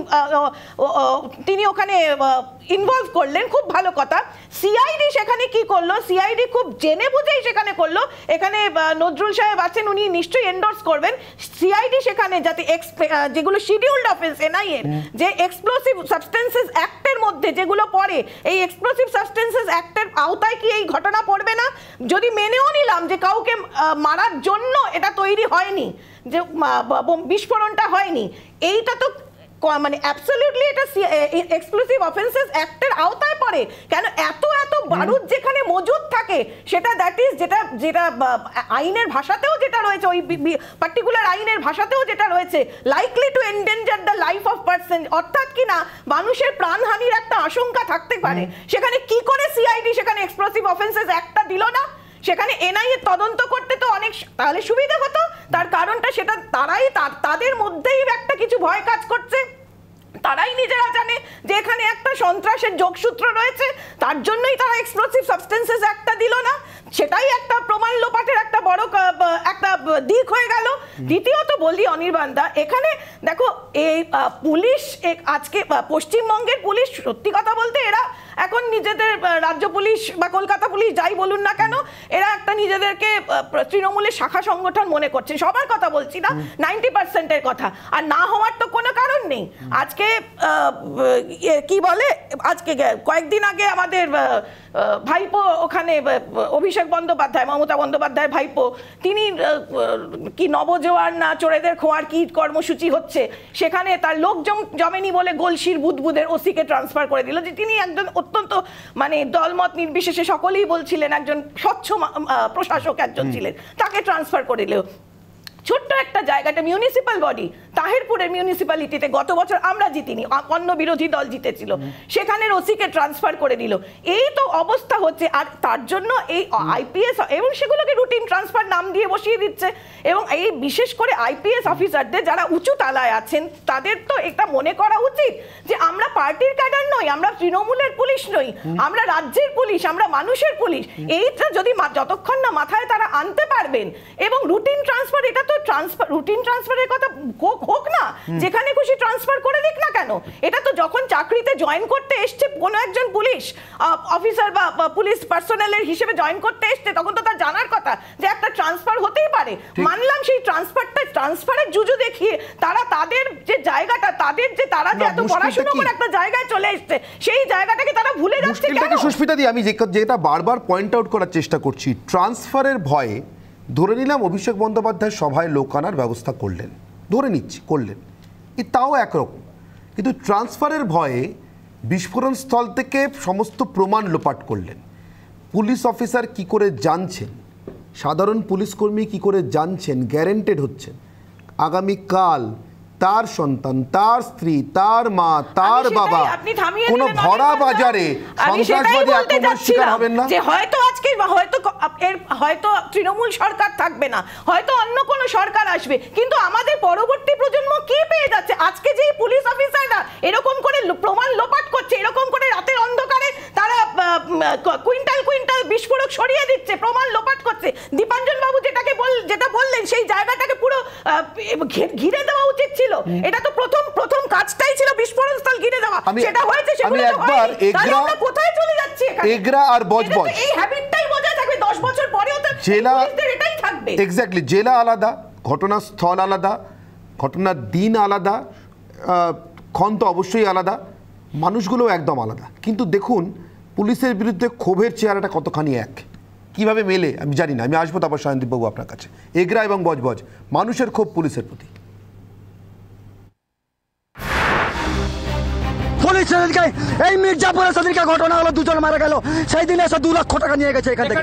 ওখানে ইনভলভ করলেন, খুব ভালো কথা। সিআইডি সেখানে কি করলো, সিআইডি খুব জেনে বুঝেই সেখানে করলো। এখানে নজরুল সাহেব আছেন, উনি নিশ্চয়ই এন্ডোর্স করবেন। সিআইডি সেখানে যাতে যেগুলো শিডিউলড অফেন্স এনআইএর, যে এক্সপ্লোসিভ সাবস্টেন্সেস অ্যাক্টের মধ্যে যেগুলো পড়ে, এই এক্সপ্লোসিভ সাবস্টেন্সেস অ্যাক্টের আওতায় কি এই ঘটনা পড়বে না? যদি মেনেও নিলাম যে কাউকে মারার জন্য এটা তৈরি হয়নি, যে বিস্ফোরণটা হয়নি, এইটা তো মানে অ্যাবসলিউটলি এটা এক্সপ্লোসিভ অফেন্সেস অ্যাক্টের আওতায় পড়ে। কেন এত বারুদ যেখানে মজুদ থাকে, সেটা দ্যাট ইজ যেটা আইনের ভাষাতেও যেটা রয়েছে, ওই পার্টিকুলার আইনের ভাষাতেও যেটা রয়েছে, likely to endanger the life of person, অর্থাৎ কি না মানুষের প্রাণহানির একটা আশঙ্কা থাকতে পারে। সেখানে কি করে সিআইডি সেখানে এক্সপ্লোসিভ অফেন্সেস অ্যাক্টটা দিল না? সেখানে এনআইএ তদন্ত করতে তো অনেক তাহলে সুবিধা হতো। তার কারণটা সেটা তারাই তাদের মধ্যেই একটা কিছু ভয় কাজ করছে, তারাই নিজেরা জানে যে এখানে একটা সন্ত্রাসের যোগসূত্র রয়েছে, তার জন্যই তারা এক্সপ্লোসিভ সাবস্টেন্সেস একটা দিল না, সেটাই একটা প্রমাণ লোপাটের একটা বড় একটা দিক হয়ে গেল। দ্বিতীয়ত বলি অনির্বাণদা, এখানে দেখো এই পুলিশ আজকে পশ্চিমবঙ্গের পুলিশ সত্যি কথা বলতে এরা এখন নিজেদের রাজ্য পুলিশ বা কলকাতা পুলিশ যাই বলুন না কেন, এরা একটা নিজেদেরকে তৃণমূলের শাখা সংগঠন মনে করছে। সবার কথা বলছি না, 90%-এর কথা। আর না হওয়ার তো কোনো কারণ নেই। আজকে কি বলে, আজকে কয়েকদিন আগে আমাদের ভাইপো ওখানে অভিষেক বন্দ্যোপাধ্যায়, মমতা বন্দ্যোপাধ্যায়ের ভাইপো, তিনি কি নবজোয়ার না চোরেদের খোয়ার কি কর্মসূচি হচ্ছে, সেখানে তার লোক জমেনি বলে গলসির বুদবুদের ওসিকে ট্রান্সফার করে দিল, যে তিনি একজন অত্যন্ত মানে দলমত নির্বিশেষে সকলেই বলছিলেন একজন স্বচ্ছ প্রশাসক একজন ছিলেন, তাকে ট্রান্সফার করে দিল। ছোট্ট একটা জায়গাটা মিউনিসিপ্যাল বডি, তাহিরপুরের মিউনিসিপ্যালিটিতে গত বছর আমরা জিতিনি, অন্য বিরোধী দল জিতেছিল, সেখানের ওসিকে ট্রান্সফার করে দিল। এই তো অবস্থা হচ্ছে। আর তার জন্য এই আইপিএস এবং সেগুলোকে রুটিন ট্রান্সফার নাম দিয়ে বসিয়ে দিচ্ছে। এবং এই বিশেষ করে আইপিএস অফিসারদের যারা উঁচু তালায় আছেন, তাদের তো এটা মনে করা উচিত যে আমরা পার্টির ক্যাডার নই, আমরা তৃণমূলের পুলিশ নই, আমরা রাজ্যের পুলিশ, আমরা মানুষের পুলিশ। এইটা যদি যতক্ষণ না মাথায় তারা আনতে পারবেন, এবং রুটিন ট্রান্সফার, এটা তো রুটিন ট্রান্সফারের কথা হোক না, যেখানে খুশি ট্রান্সফার করে দিক না কেন। এটা তো যখন চাকরিতে জয়েন করতে এসছে কোনো একজন পুলিশ অফিসার বা পুলিশ পার্সোনালের হিসেবে জয়েন করতে এসছে, তখন তো তার জানার কথা যে একটা ট্রান্সফার হতেই পারে। মানলাম সেই ট্রান্সফারের জুজু দেখিয়ে তারা তাদের যে জায়গাটা, তাদের যে তারা যে এত পড়াশোনা করে একটা জায়গায় চলে এসছে, সেই জায়গাটাকে তারা ভুলে যাচ্ছে কেন? সুস্মিতা দি, আমি যেটা বারবার পয়েন্ট আউট করার চেষ্টা করছি, ট্রান্সফারের ভয়ে ধরে নিলাম অভিষেক বন্দ্যোপাধ্যায় সভায় লোক আনার ব্যবস্থা করলেন, ধরে নিচ্ছি করলেন, তাও একরকম। কিন্তু ট্রান্সফারের ভয়ে বিস্ফোরণ স্থল থেকে সমস্ত প্রমাণ লোপাট করলেন। পুলিশ অফিসার কি করে জানছেন, সাধারণ পুলিশকর্মী কি করে জানছেন, গ্যারেন্টেড হচ্ছেন আগামীকাল তার সন্তান, তার স্ত্রী, তার মা, তার বাবা কোন ভরা বাজারে সন্ত্রাসবাদী আক্রমণের শিকার হবেন না। যে হয়তো আজকে হয়তো তৃণমূল সরকার থাকবে না, হয়তো অন্য কোনো সরকার আসবে, কিন্তু আমাদের পরবর্তী প্রজন্ম কি পেয়ে যাচ্ছে? আজকে যে পুলিশ অফিসাররা এরকম করে প্রমাণ লোপাট করছে, এরকম করে রাতের অন্ধকারে তারা কুইন্টাল কুইন্টাল বিস্ফোরক সরিয়ে দিচ্ছে, প্রমাণ লোপাট করছে। দীপাঞ্জন বাবু যেটা বললেন, সেই জায়গাটাকে পুরো ঘিরে দেওয়া উচিত ছিল। এটা তো প্রথম কাজটাই ছিল বিস্ফোরণ স্থল ঘিরে দেওয়া, সেটা হয়েছে। সেগুলো একবার আমরা কোথায় চলে যাচ্ছি? এগরা আর বজবজ এই হ্যাবিটটাই বজায় থাকবে 10 বছর পরেও, তো পুলিশদের এটাই থাকবে। এক্স্যাক্টলি, জেলা আলাদা, ঘটনাস্থল আলাদা, ঘটনার দিন আলাদা, ক্ষণ তো অবশ্যই আলাদা, মানুষগুলো একদম আলাদা। কিন্তু দেখুন পুলিশের বিরুদ্ধে ক্ষোভের চেহারাটা কতখানি এক, কিভাবে মেলে আমি জানি না। আমি আসবো তারপর সায়নদীপবাবু আপনার কাছে। এগরা এবং বজবজ, মানুষের ক্ষোভ পুলিশের প্রতি। এই মির্জাপুরে সেদিনকে ঘটনা হলো, দুজন মারা গেল, সেই দিনে এসে 2 লক্ষ টাকা নিয়ে গেছে এখান থেকে।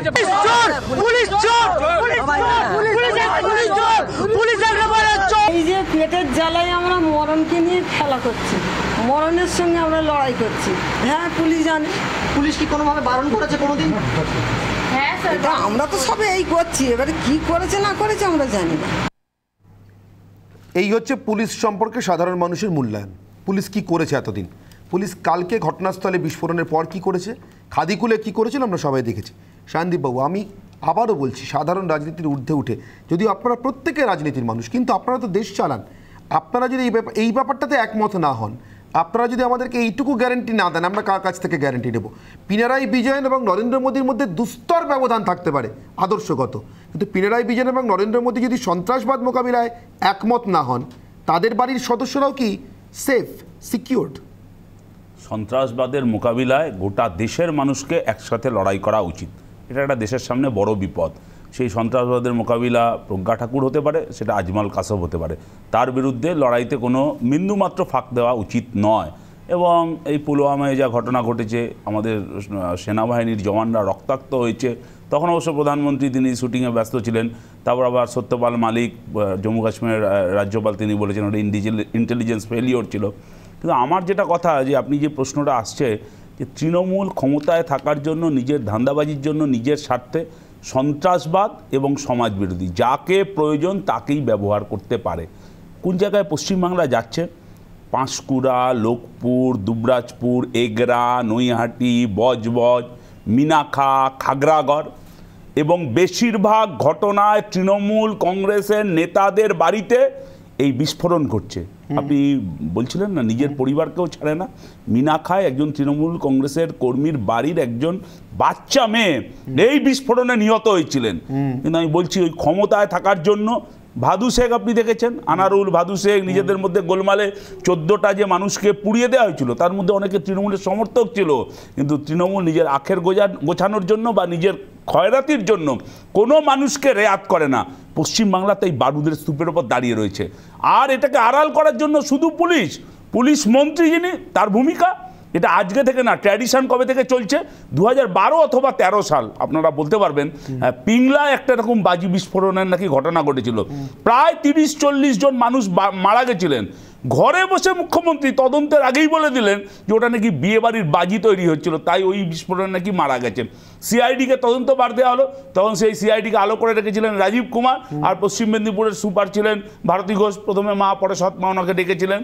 এই যে পেটের জ্বালায় আমরা মরণকে নিয়ে খেলা করছি, মরণের সঙ্গে আমরা লড়াই করছি। হ্যাঁ, পুলিশ জানে। পুলিশ কি কোনোভাবে বারণ করেছে কোনোদিন? হ্যাঁ স্যার, আমরা তো সবে এই করছি, এবারে কি করেছে না করেছে আমরা জানি না। এই হচ্ছে পুলিশ সম্পর্কে সাধারণ মানুষের মূল্যায়ন। পুলিশ কি করেছে এতদিন, পুলিশ কালকে ঘটনাস্থলে বিস্ফোরণের পর কি করেছে, খাদিকুলে কি করেছিল আমরা সবাই দেখেছি। সায়নদীপবাবু, আমি আবারও বলছি, সাধারণ রাজনীতির ঊর্ধ্বে উঠে, যদিও আপনারা প্রত্যেকে রাজনীতির মানুষ, কিন্তু আপনারা তো দেশ চালান, আপনারা যদি এই ব্যাপারটাতে একমত না হন, আপনারা যদি আমাদেরকে এইটুকু গ্যারেন্টি না দেন, আমরা কার কাছ থেকে গ্যারেন্টি নেব? পিনারাই বিজয়ন এবং নরেন্দ্র মোদীর মধ্যে দুস্তর ব্যবধান থাকতে পারে আদর্শগত, কিন্তু পিনারাই বিজয়ন এবং নরেন্দ্র মোদী যদি সন্ত্রাসবাদ মোকাবিলায় একমত না হন, তাদের বাড়ির সদস্যরাও কি সেফ, সিকিউরড? সন্ত্রাসবাদের মোকাবিলায় গোটা দেশের মানুষকে একসাথে লড়াই করা উচিত। এটা একটা দেশের সামনে বড় বিপদ। সেই সন্ত্রাসবাদের মোকাবিলা প্রজ্ঞা ঠাকুর হতে পারে, সেটা আজমল কাসব হতে পারে, তার বিরুদ্ধে লড়াইতে কোনো বিন্দুমাত্র ফাঁক দেওয়া উচিত নয়। এবং এই পুলওয়ামায় যা ঘটনা ঘটেছে, আমাদের সেনাবাহিনীর জওয়ানরা রক্তাক্ত হয়েছে, তখন অবশ্য প্রধানমন্ত্রী তিনি শুটিংয়ে ব্যস্ত ছিলেন। তারপর আবার সত্যপাল মালিক, জম্মু কাশ্মীরের রাজ্যপাল, তিনি বলেছেন ওটা ইন্টেলিজেন্স ফেলিওর ছিল। কিন্তু আমার যেটা কথা, যে আপনি যে প্রশ্নটা আসছে, যে তৃণমূল ক্ষমতায় থাকার জন্য, নিজের ধান্দাবাজির জন্য, নিজের স্বার্থে সন্ত্রাসবাদ এবং সমাজবিরোধী, যাকে প্রয়োজন তাকেই ব্যবহার করতে পারে। কোন জায়গায় পশ্চিমবাংলা যাচ্ছে? পাঁশকুড়া, লোকপুর, দুবরাজপুর, এগরা, নৈহাটি, বজবজ, মিনাখা, খাগড়াগড়, এবং বেশিরভাগ ঘটনায় তৃণমূল কংগ্রেসের নেতাদের বাড়িতে এই বিস্ফোরণ ঘটছে। আপনি বলছিলেন না নিজের পরিবারকেও ছাড়ে না। মিনাখায় একজন তৃণমূল কংগ্রেসের কর্মীর বাড়ির একজন বাচ্চা মেয়ে এই বিস্ফোরণে নিহত হয়েছিলেন। কিন্তু আমি বলছি ওই ক্ষমতায় থাকার জন্য ভাদু শেখ আপনি দেখেছেন, আনারুল, ভাদু শেখ, নিজেদের মধ্যে গোলমালে 14টা যে মানুষকে পুড়িয়ে দেওয়া হয়েছিল তার মধ্যে অনেকে তৃণমূলের সমর্থক ছিল, কিন্তু তৃণমূল নিজের আখের গোছানোর জন্য বা নিজের ক্ষয়রাতির জন্য কোনো মানুষকে রেয়াত করে না। পশ্চিমবাংলাতে এই বারুদের স্তূপের ওপর দাঁড়িয়ে রয়েছে। আর এটাকে আড়াল করার জন্য শুধু পুলিশ মন্ত্রী যিনি, তার ভূমিকা এটা আজকে থেকে না, ট্র্যাডিশন কবে থেকে চলছে, 2012 অথবা 13 সাল আপনারা বলতে পারবেন। পিংলায় একটা এরকম বাজি বিস্ফোরণের নাকি ঘটনা ঘটেছিল, প্রায় 30-40 জন মানুষ মারা গেছিলেন। ঘরে বসে মুখ্যমন্ত্রী তদন্তের আগেই বলে দিলেন যে ওটা নাকি বিয়ে বাড়ির বাজি তৈরি হচ্ছিল, তাই ওই বিস্ফোরণে নাকি মারা গেছেন। সিআইডিকে তদন্ত বার দেওয়া হলো, তখন সেই সিআইডিকে আলো করে রেখেছিলেন রাজীব কুমার, আর পশ্চিম মেদিনীপুরের সুপার ছিলেন ভারতী ঘোষ, প্রথমে মা পরে সৎ মা ওনাকে ডেকেছিলেন।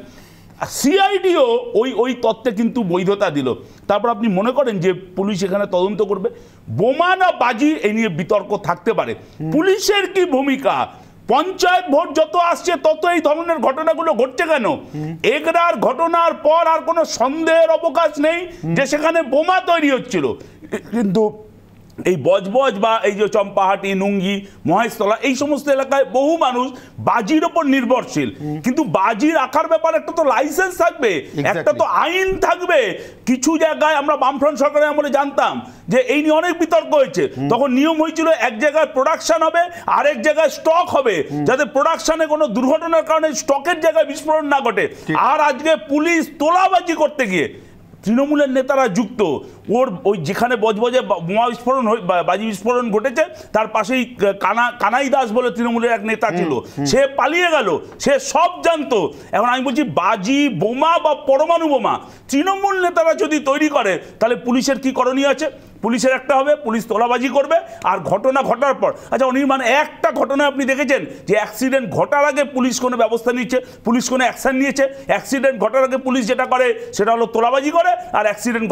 সিআইডিও ওই তত্ত্বে কিন্তু বৈধতা দিল। তারপর আপনি মনে করেন যে পুলিশ এখানে তদন্ত করবে? বোমা না বাজি এই নিয়ে বিতর্ক থাকতে পারে। পুলিশের কি ভূমিকা? পঞ্চায়েত ভোট যত আসছে তত এই ধরনের ঘটনাগুলো ঘটছে কেন? এগরার ঘটনার পর আর কোনো সন্দেহের অবকাশ নেই যে সেখানে বোমা তৈরি হচ্ছিল, কিন্তু এই বজবজ বা এই যে চম্পাহাটি, নুঙ্গি, মহেশতলা এই সমস্ত এলাকায় বহু মানুষ বাজির ওপর নির্ভরশীল। কিন্তু বাজি রাখার ব্যাপারে একটা তো লাইসেন্স থাকবে, একটা তো আইন থাকবে। কিছু জায়গায় আমরা বামফ্রন্ট সরকারের আমলে জানতাম যে এই নিয়ে অনেক বিতর্ক হয়েছে, তখন নিয়ম হয়েছিল এক জায়গায় প্রোডাকশন হবে, আরেক জায়গায় স্টক হবে, যাতে প্রোডাকশনে কোনো দুর্ঘটনার কারণে স্টকের জায়গায় বিস্ফোরণ না ঘটে। আর আজকে পুলিশ তোলাবাজি করতে গিয়ে তৃণমূলের নেতারা যুক্ত, ওই যেখানে বজবজে বোমা বিস্ফোরণ বাজি বিস্ফোরণ ঘটেছে তার পাশেই কানাই দাস বলে তৃণমূলের এক নেতা ছিল, সে পালিয়ে গেল, সে সব জানতো। এখন আমি বলছি বাজি, বোমা বা পরমাণু বোমা তৃণমূল নেতারা যদি তৈরি করে তাহলে পুলিশের কি করণীয় আছে? পুলিশের একটা হবে, পুলিশ তোলাবাজি করবে, আর ঘটনা ঘটার পর আচ্ছা অনির্বাণ একটা ঘটনা আপনি দেখেছেন যে অ্যাক্সিডেন্ট ঘটার আগে পুলিশ কোনো ব্যবস্থা নিচ্ছে, পুলিশ কোনো অ্যাকশন নিয়েছে? অ্যাক্সিডেন্ট ঘটার আগে পুলিশ যেটা করে সেটা হলো তোলাবাজি করে, আর অ্যাক্সিডেন্ট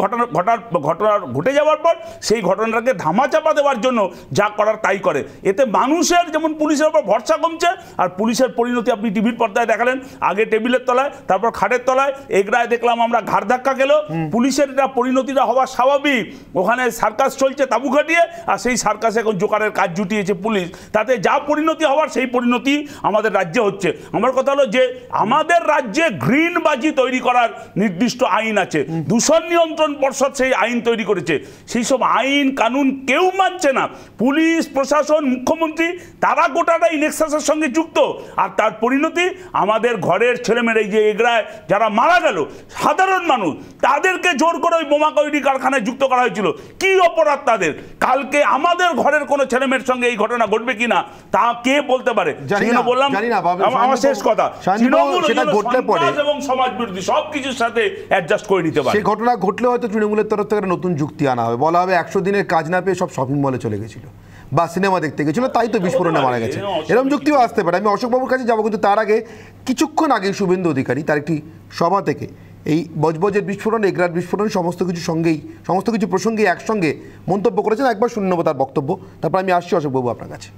ঘটনা ঘটে যাওয়ার পর সেই ঘটনাটাকে ধামাচাপা দেওয়ার জন্য যা করার তাই করে। এতে মানুষের যেমন পুলিশের উপর ভরসা কমছে, আর পুলিশের পরিণতি আপনি টিভির পর্দায় দেখালেন, আগে টেবিলের তলায়, তারপর খাটের তলায়, এগরায় দেখলাম আমরা ঘাড় ধাক্কা গেল। পুলিশের এটা পরিণতিটা হওয়া স্বাভাবিক, ওখানে সার্কাস চলছে তাবু খাটিয়ে, আর সেই সার্কাসে এখন জোকারের কাজ জুটিয়েছে পুলিশ, তাতে যা পরিণতি হওয়ার সেই পরিণতি আমাদের রাজ্যে হচ্ছে। আমার কথা হলো যে আমাদের রাজ্যে গ্রিন বাজি তৈরি করার নির্দিষ্ট আইন আছে, দূষণ নিয়ন্ত্রণ পর্ষদ সেই আইন তৈরি করেছে, সেই সব আইন কানুন কেউ মানছে না। পুলিশ প্রশাসন, মুখ্যমন্ত্রী তারা গোটাটাই নেক্সাসের সঙ্গে যুক্ত, আর তার পরিণতি আমাদের ঘরের ছেলেমেয়েরা, এই যে এগরায় যারা মারা গেল সাধারণ মানুষ, তাদেরকে জোর করে ওই বোমা তৈরি কারখানায় যুক্ত করা হয়েছিল। কি অপরাধ তাদের? কালকে আমাদের ঘরের কোনো ছেলেমেয়ের সঙ্গে এই ঘটনা ঘটবে কিনা তা কে বলতে পারে? বললাম আমার শেষ কথা, এবং সমাজ বিরোধী সবকিছুর সাথে অ্যাডজাস্ট করে নিতে পারে। সেই ঘটনা ঘটলে হয়তো তৃণমূলের তরফ থেকে নতুন যুক্তি আনা হবে, বলা হবে 100 দিনের কাজ না পেয়ে সব শপিং মলে চলে গেছিল বা সিনেমা দেখতে গেছিল, তাই তো বিস্ফোরণে মারা গেছে, এরকম যুক্তিও আসতে পারে। আমি অশোকবাবুর কাছে যাবো, কিন্তু তার আগে কিছুক্ষণ আগে শুভেন্দু অধিকারী তার একটি সভা থেকে এই বজবজের বিস্ফোরণ, এগরার বিস্ফোরণ সমস্ত কিছু প্রসঙ্গে একসঙ্গে মন্তব্য করেছেন। একবার শুনে নেবো তার বক্তব্য, তারপর আমি আসছি অশোকবাবু আপনার কাছে।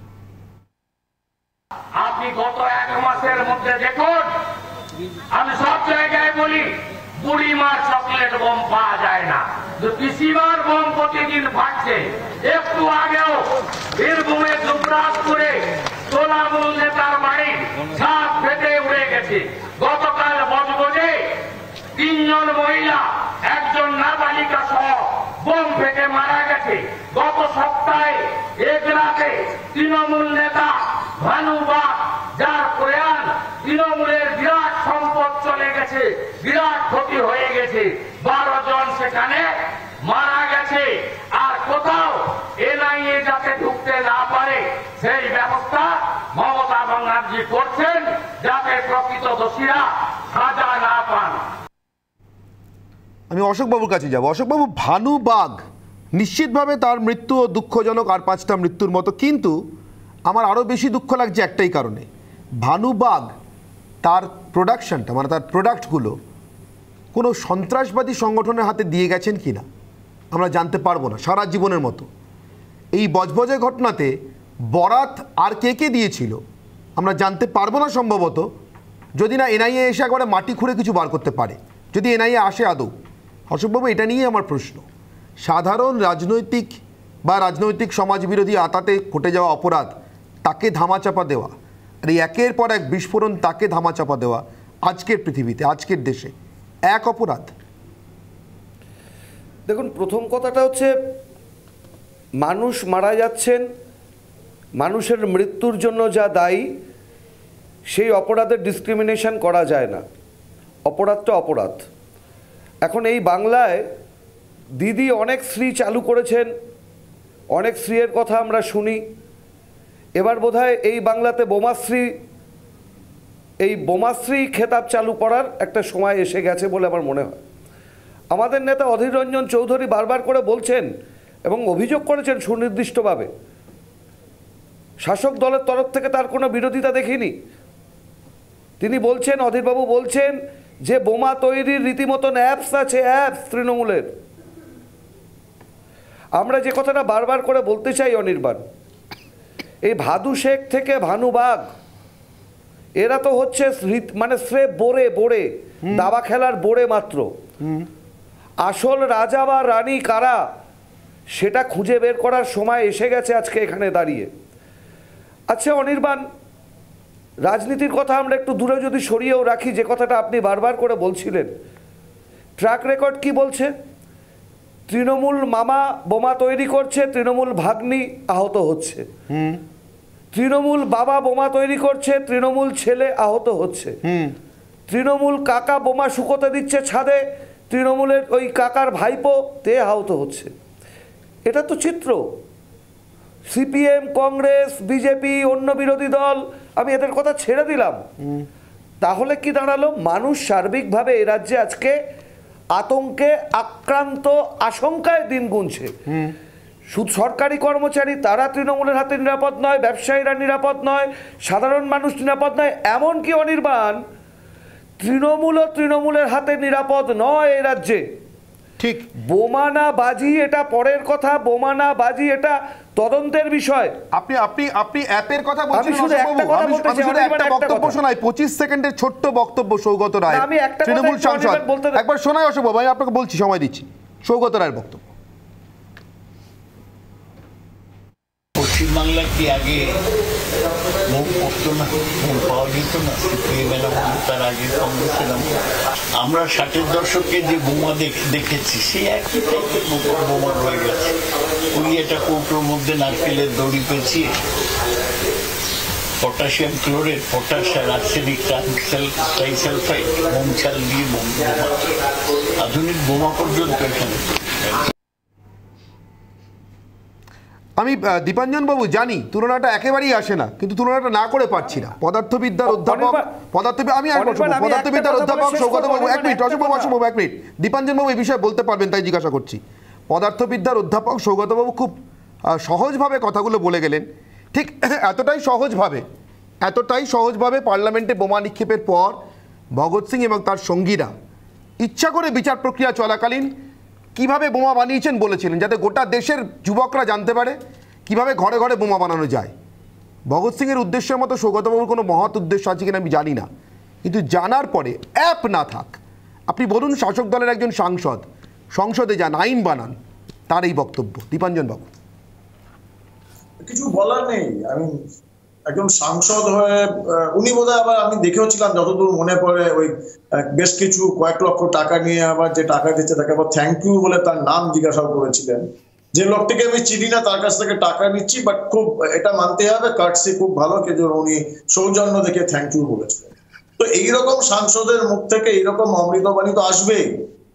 আপনি গত 1 মাসের মধ্যে দেখুন, আমি সব জায়গায় বলি বুড়িমার চকলেট বোম পাওয়া যায় না, পিসিমার বোম প্রতিদিন ফাটছে। একটু আগেও বীরভূমের দুবরাজপুরে তোলামূল নেতার বাড়ি ছাদ ফেটে উড়ে গেছে। গতকাল বজবজে 3 জন মহিলা, 1 জন নাবালিকা সহ বোম ফেটে মারা গেছে। গত সপ্তাহে এগরাতে তৃণমূল নেতা ভানু বাগ, যার প্রয়াণ, তৃণমূলের বিরাট সম্পদ চলে গেছে, বিরাট ক্ষতি হয়ে গেছে, 12 জন সেখানে মারা গেছে। আর কোথাও এনআইএ যাতে ঢুকতে না পারে সেই ব্যবস্থা মমতা ব্যানার্জি করছেন, যাতে প্রকৃত দোষীরা সাজা না পান। আমি অশোকবাবুর কাছে যাব। অশোকবাবু, ভানু বাগ নিশ্চিতভাবে তার মৃত্যু দুঃখজনক, আর 5টা মৃত্যুর মতো। কিন্তু আমার আরও বেশি দুঃখ লাগছে একটাই কারণে, ভানু বাগ তার প্রোডাকশনটা মানে তার প্রোডাক্টগুলো কোনো সন্ত্রাসবাদী সংগঠনের হাতে দিয়ে গেছেন কি না আমরা জানতে পারবো না সারা জীবনের মতো। এই বজবজে ঘটনাতে বরাত আর কে দিয়েছিল আমরা জানতে পারবো না সম্ভবত, যদি না এনআইএ এসে একবারে মাটি খুঁড়ে কিছু বার করতে পারে, যদি এনআইএ আসে আদৌ। অশোকবাবু, এটা নিয়ে আমার প্রশ্ন, সাধারণ রাজনৈতিক সমাজবিরোধী আতাতে ঘটে যাওয়া অপরাধ তাকে ধামাচাপা দেওয়া, আর এই একের পর এক বিস্ফোরণ তাকে ধামাচাপা দেওয়া আজকের পৃথিবীতে, আজকের দেশে এক অপরাধ। দেখুন, প্রথম কথাটা হচ্ছে মানুষ মারা যাচ্ছেন, মানুষের মৃত্যুর জন্য যা দায়ী সেই অপরাধের ডিসক্রিমিনেশন করা যায় না, অপরাধটা অপরাধ। এখন এই বাংলায় দিদি অনেক শ্রী চালু করেছেন, অনেক শ্রীয়ের কথা আমরা শুনি। এবার বোধহয় এই বাংলাতে বোমাশ্রী খেতাব চালু করার একটা সময় এসে গেছে বলে আমার মনে হয়। আমাদের নেতা অধীর রঞ্জন চৌধুরী বারবার করে বলছেন এবং অভিযোগ করেছেন সুনির্দিষ্টভাবে, শাসক দলের তরফ থেকে তার কোনো বিরোধিতা দেখিনি। তিনি বলছেন, অধীরবাবু বলছেন যে বোমা তৈরির রীতিমতন অ্যাপস আছে, অ্যাপস তৃণমূলের। আমরা যে কথাটা বারবার করে বলতে চাই অনির্বাণ, এই ভাদু শেখ থেকে ভানু বাগ এরা তো হচ্ছে মানে স্রেফ বোড়ে দাবা খেলার বোড়ে মাত্র। আসল রাজা বা রানী কারা সেটা খুঁজে বের করার সময় এসে গেছে আজকে এখানে দাঁড়িয়ে। আচ্ছা অনির্বাণ, রাজনীতির কথা আমরা একটু দূরে যদি সরিয়েও রাখি, যে কথাটা আপনি বারবার করে বলছিলেন, ট্র্যাক রেকর্ড কি বলছে? তৃণমূল মামা বোমা তৈরি করছে, তৃণমূল ভাগ্নি আহত হচ্ছে। তৃণমূল বাবা বোমা তৈরি করছে, তৃণমূল ছেলে আহত হচ্ছে। তৃণমূল কাকা বোমা শুকোতে দিচ্ছে ছাদে, তৃণমূলের ওই কাকার ভাইপো তে আহত হচ্ছে। এটা তো চিত্র। সিপিএম, কংগ্রেস, বিজেপি, অন্য বিরোধী দল, আমি এদের কথা ছেড়ে দিলাম। তাহলে কি দাঁড়ালো? মানুষ সার্বিকভাবে এ রাজ্যে আজকে আতঙ্কে আক্রান্ত, আশঙ্কায় দিন গুনছে। শুধু সরকারি কর্মচারী তারা তৃণমূলের হাতে নিরাপদ নয়, ব্যবসায়ীরা নিরাপদ নয়, সাধারণ মানুষ নিরাপদ নয়, এমনকি অনির্বাণ তৃণমূলের হাতে নিরাপদ নয় এই রাজ্যে। ঠিক, বোমা না বাজি এটা পরের কথা, বোমা না বাজি এটা তদন্তের বিষয়। আপনি অ্যাপের কথা বলছেন, একটা বক্তব্য শোনাই, 25 সেকেন্ডের ছোট্ট বক্তব্য সৌগত রায়, তৃণমূল সাংসদ, একবার শোনাই অশোকবাবু, আমি আপনাকে বলছি, সময় দিচ্ছি। সৌগত রায়ের বক্তব্য। পশ্চিমবাংলা কি আগে মুখ পড়তো না, মুখ পাওয়া যেত না? তার আগে কংগ্রেসের আমরা 60-এর দশকে যে বোমা দেখেছি সেই একই টাইপের বোমা রয়ে গেছে। ওই একটা কৌটোর মধ্যে নারকেলের দড়ি পেঁচিয়ে পটাশিয়াম ক্লোরেট, পটাশ আর আর্সেনিক ট্রাইসালফাইড মোম চাল দিয়ে বোমা, আধুনিক বোমা পর্যন্ত এখানে। আমি দীপাঞ্জন বাবু জানি তুলনাটা একেবারেই আসে না, কিন্তু তুলনাটা না করে পারছি না। পদার্থবিদ্যার অধ্যাপক সৌগত বাবু, এক মিনিট, অশোকবাবু এক মিনিট, দীপাঞ্জন বাবু এই বিষয়ে বলতে পারবেন তাই জিজ্ঞাসা করছি। পদার্থবিদ্যার অধ্যাপক সৌগত বাবু খুব সহজভাবে কথাগুলো বলে গেলেন। ঠিক এতটাই সহজভাবে পার্লামেন্টে বোমা নিক্ষেপের পর ভগৎ সিং এবং তার সঙ্গীরা ইচ্ছা করে বিচার প্রক্রিয়া চলাকালীন কিভাবে বোমা বানিয়েছেন বলেছিলেন, যাতে গোটা দেশের যুবকরা জানতে পারে কিভাবে ঘরে ঘরে বোমা বানানো যায়। ভগৎ সিংয়ের উদ্দেশ্যের মতো সৌগতবাবুর কোনো মহৎ উদ্দেশ্য আছে কিনা আমি জানি না, কিন্তু জানার পরে অ্যাপ না থাক, আপনি বলুন শাসক দলের একজন সাংসদ, সংসদে যান, আইন বানান, তার এই বক্তব্য। দীপাঞ্জন বাবু, কিছু বলার নেই। আমি একজন সাংসদ হয়ে উনি বোধহয় আবার, আমি দেখেওছিলাম যতদূর মনে পড়ে, ওই বেশ কিছু কয়েক লক্ষ টাকা নিয়ে আবার যে টাকা দিচ্ছে তাকে আবার থ্যাংক ইউ বলে তার নাম জিজ্ঞাসা করেছিলেন। যে লোকটিকে আমি চিনি না তার কাছ থেকে টাকা নিচ্ছি, বাট খুব এটা মানতে হবে কার্টসি খুব ভালো, কিন্তু উনি সৌজন্য দেখে থ্যাংক ইউ বলেছিলেন। তো এইরকম সাংসদের মুখ থেকে এইরকম অমৃতবাণী তো আসবেই।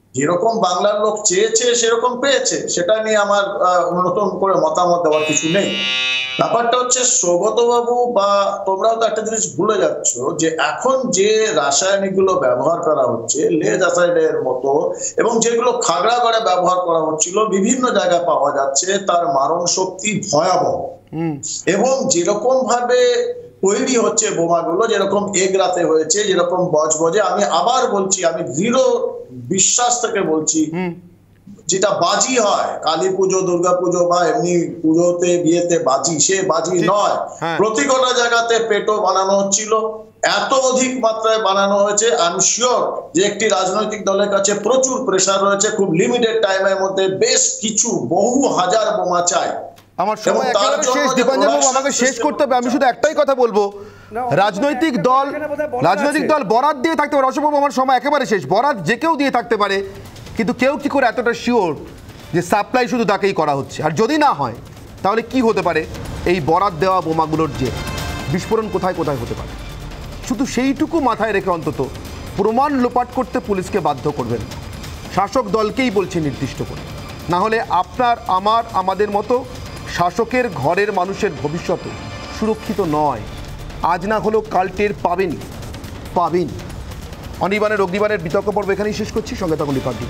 যেরকম বাংলার লোক চেয়েছে সেরকম পেয়েছে, সেটা নিয়ে আমার নতুন করে মতামত দেওয়ার কিছু নেই। ব্যাপারটা হচ্ছে সৌগত বাবু বা তোমরাও তো একটা জিনিস ভুলে যাচ্ছ যে এখন যে রাসায়নিক গুলো ব্যবহার করা হচ্ছে লেড অ্যাসাইডের মতো, এবং যেগুলো খাগড়াগড়ে ব্যবহার করা হচ্ছিল বিভিন্ন জায়গায় পাওয়া যাচ্ছে, তার মারণ শক্তি ভয়াবহ। এবং যেরকম ভাবে তৈরি হচ্ছে বোমাগুলো, যেরকম এগরাতে হয়েছে, যেরকম বজবজে, আমি আবার বলছি, আমি দৃঢ় বিশ্বাস থেকে বলছি, যেটা বাজি হয় কালী পুজো, দুর্গা পুজো বা এমনি পুজোতে বিয়েতে বাজি, সে বাজি নয়। প্রতি কটা জায়গাতে পেটো বানানো হচ্ছিল, এত অধিক মাত্রায় বানানো হয়েছে। আই এম শিওর যে একটি রাজনৈতিক দলের কাছে প্রচুর প্রেসার রয়েছে, খুব লিমিটেড টাইমের মধ্যে বেশ কিছু বহু হাজার বোমা চাই। আমার সময় একেবারে শেষ, দীপাঞ্জন বাবু আমাকে শেষ করতে হবে। আমি শুধু একটাই কথা বলবো, রাজনৈতিক দল বরাত দিয়ে থাকতে পারে, অসম্ভব, আমার সময় একেবারে শেষ, বরাত যে কেউ দিয়ে থাকতে পারে, কিন্তু কেউ কি করে এতটা শিওর যে সাপ্লাই শুধু তাকেই করা হচ্ছে? আর যদি না হয় তাহলে কি হতে পারে এই বরাত দেওয়া বোমাগুলোর যে বিস্ফোরণ কোথায় কোথায় হতে পারে? শুধু সেইটুকু মাথায় রেখে অন্তত প্রমাণ লোপাট করতে পুলিশকে বাধ্য করবেন, শাসক দলকেই বলছে নির্দিষ্ট করে, না হলে আপনার আমাদের মতো শাসকের ঘরের মানুষের ভবিষ্যৎ সুরক্ষিত নয়। আজ না হলেও কাল টের পাবেন। অনির্বাণের অগ্নিবাণের বিতর্ক পর্ব এখানেই শেষ করছি। সঙ্গে থাকুন রিপাবলিক।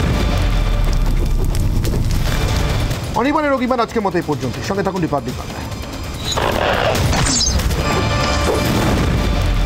অনির্বাণের অগ্নিবাণ আজকের মতো এই পর্যন্ত। সঙ্গে থাকুন রিপাবলিক বাংলায়।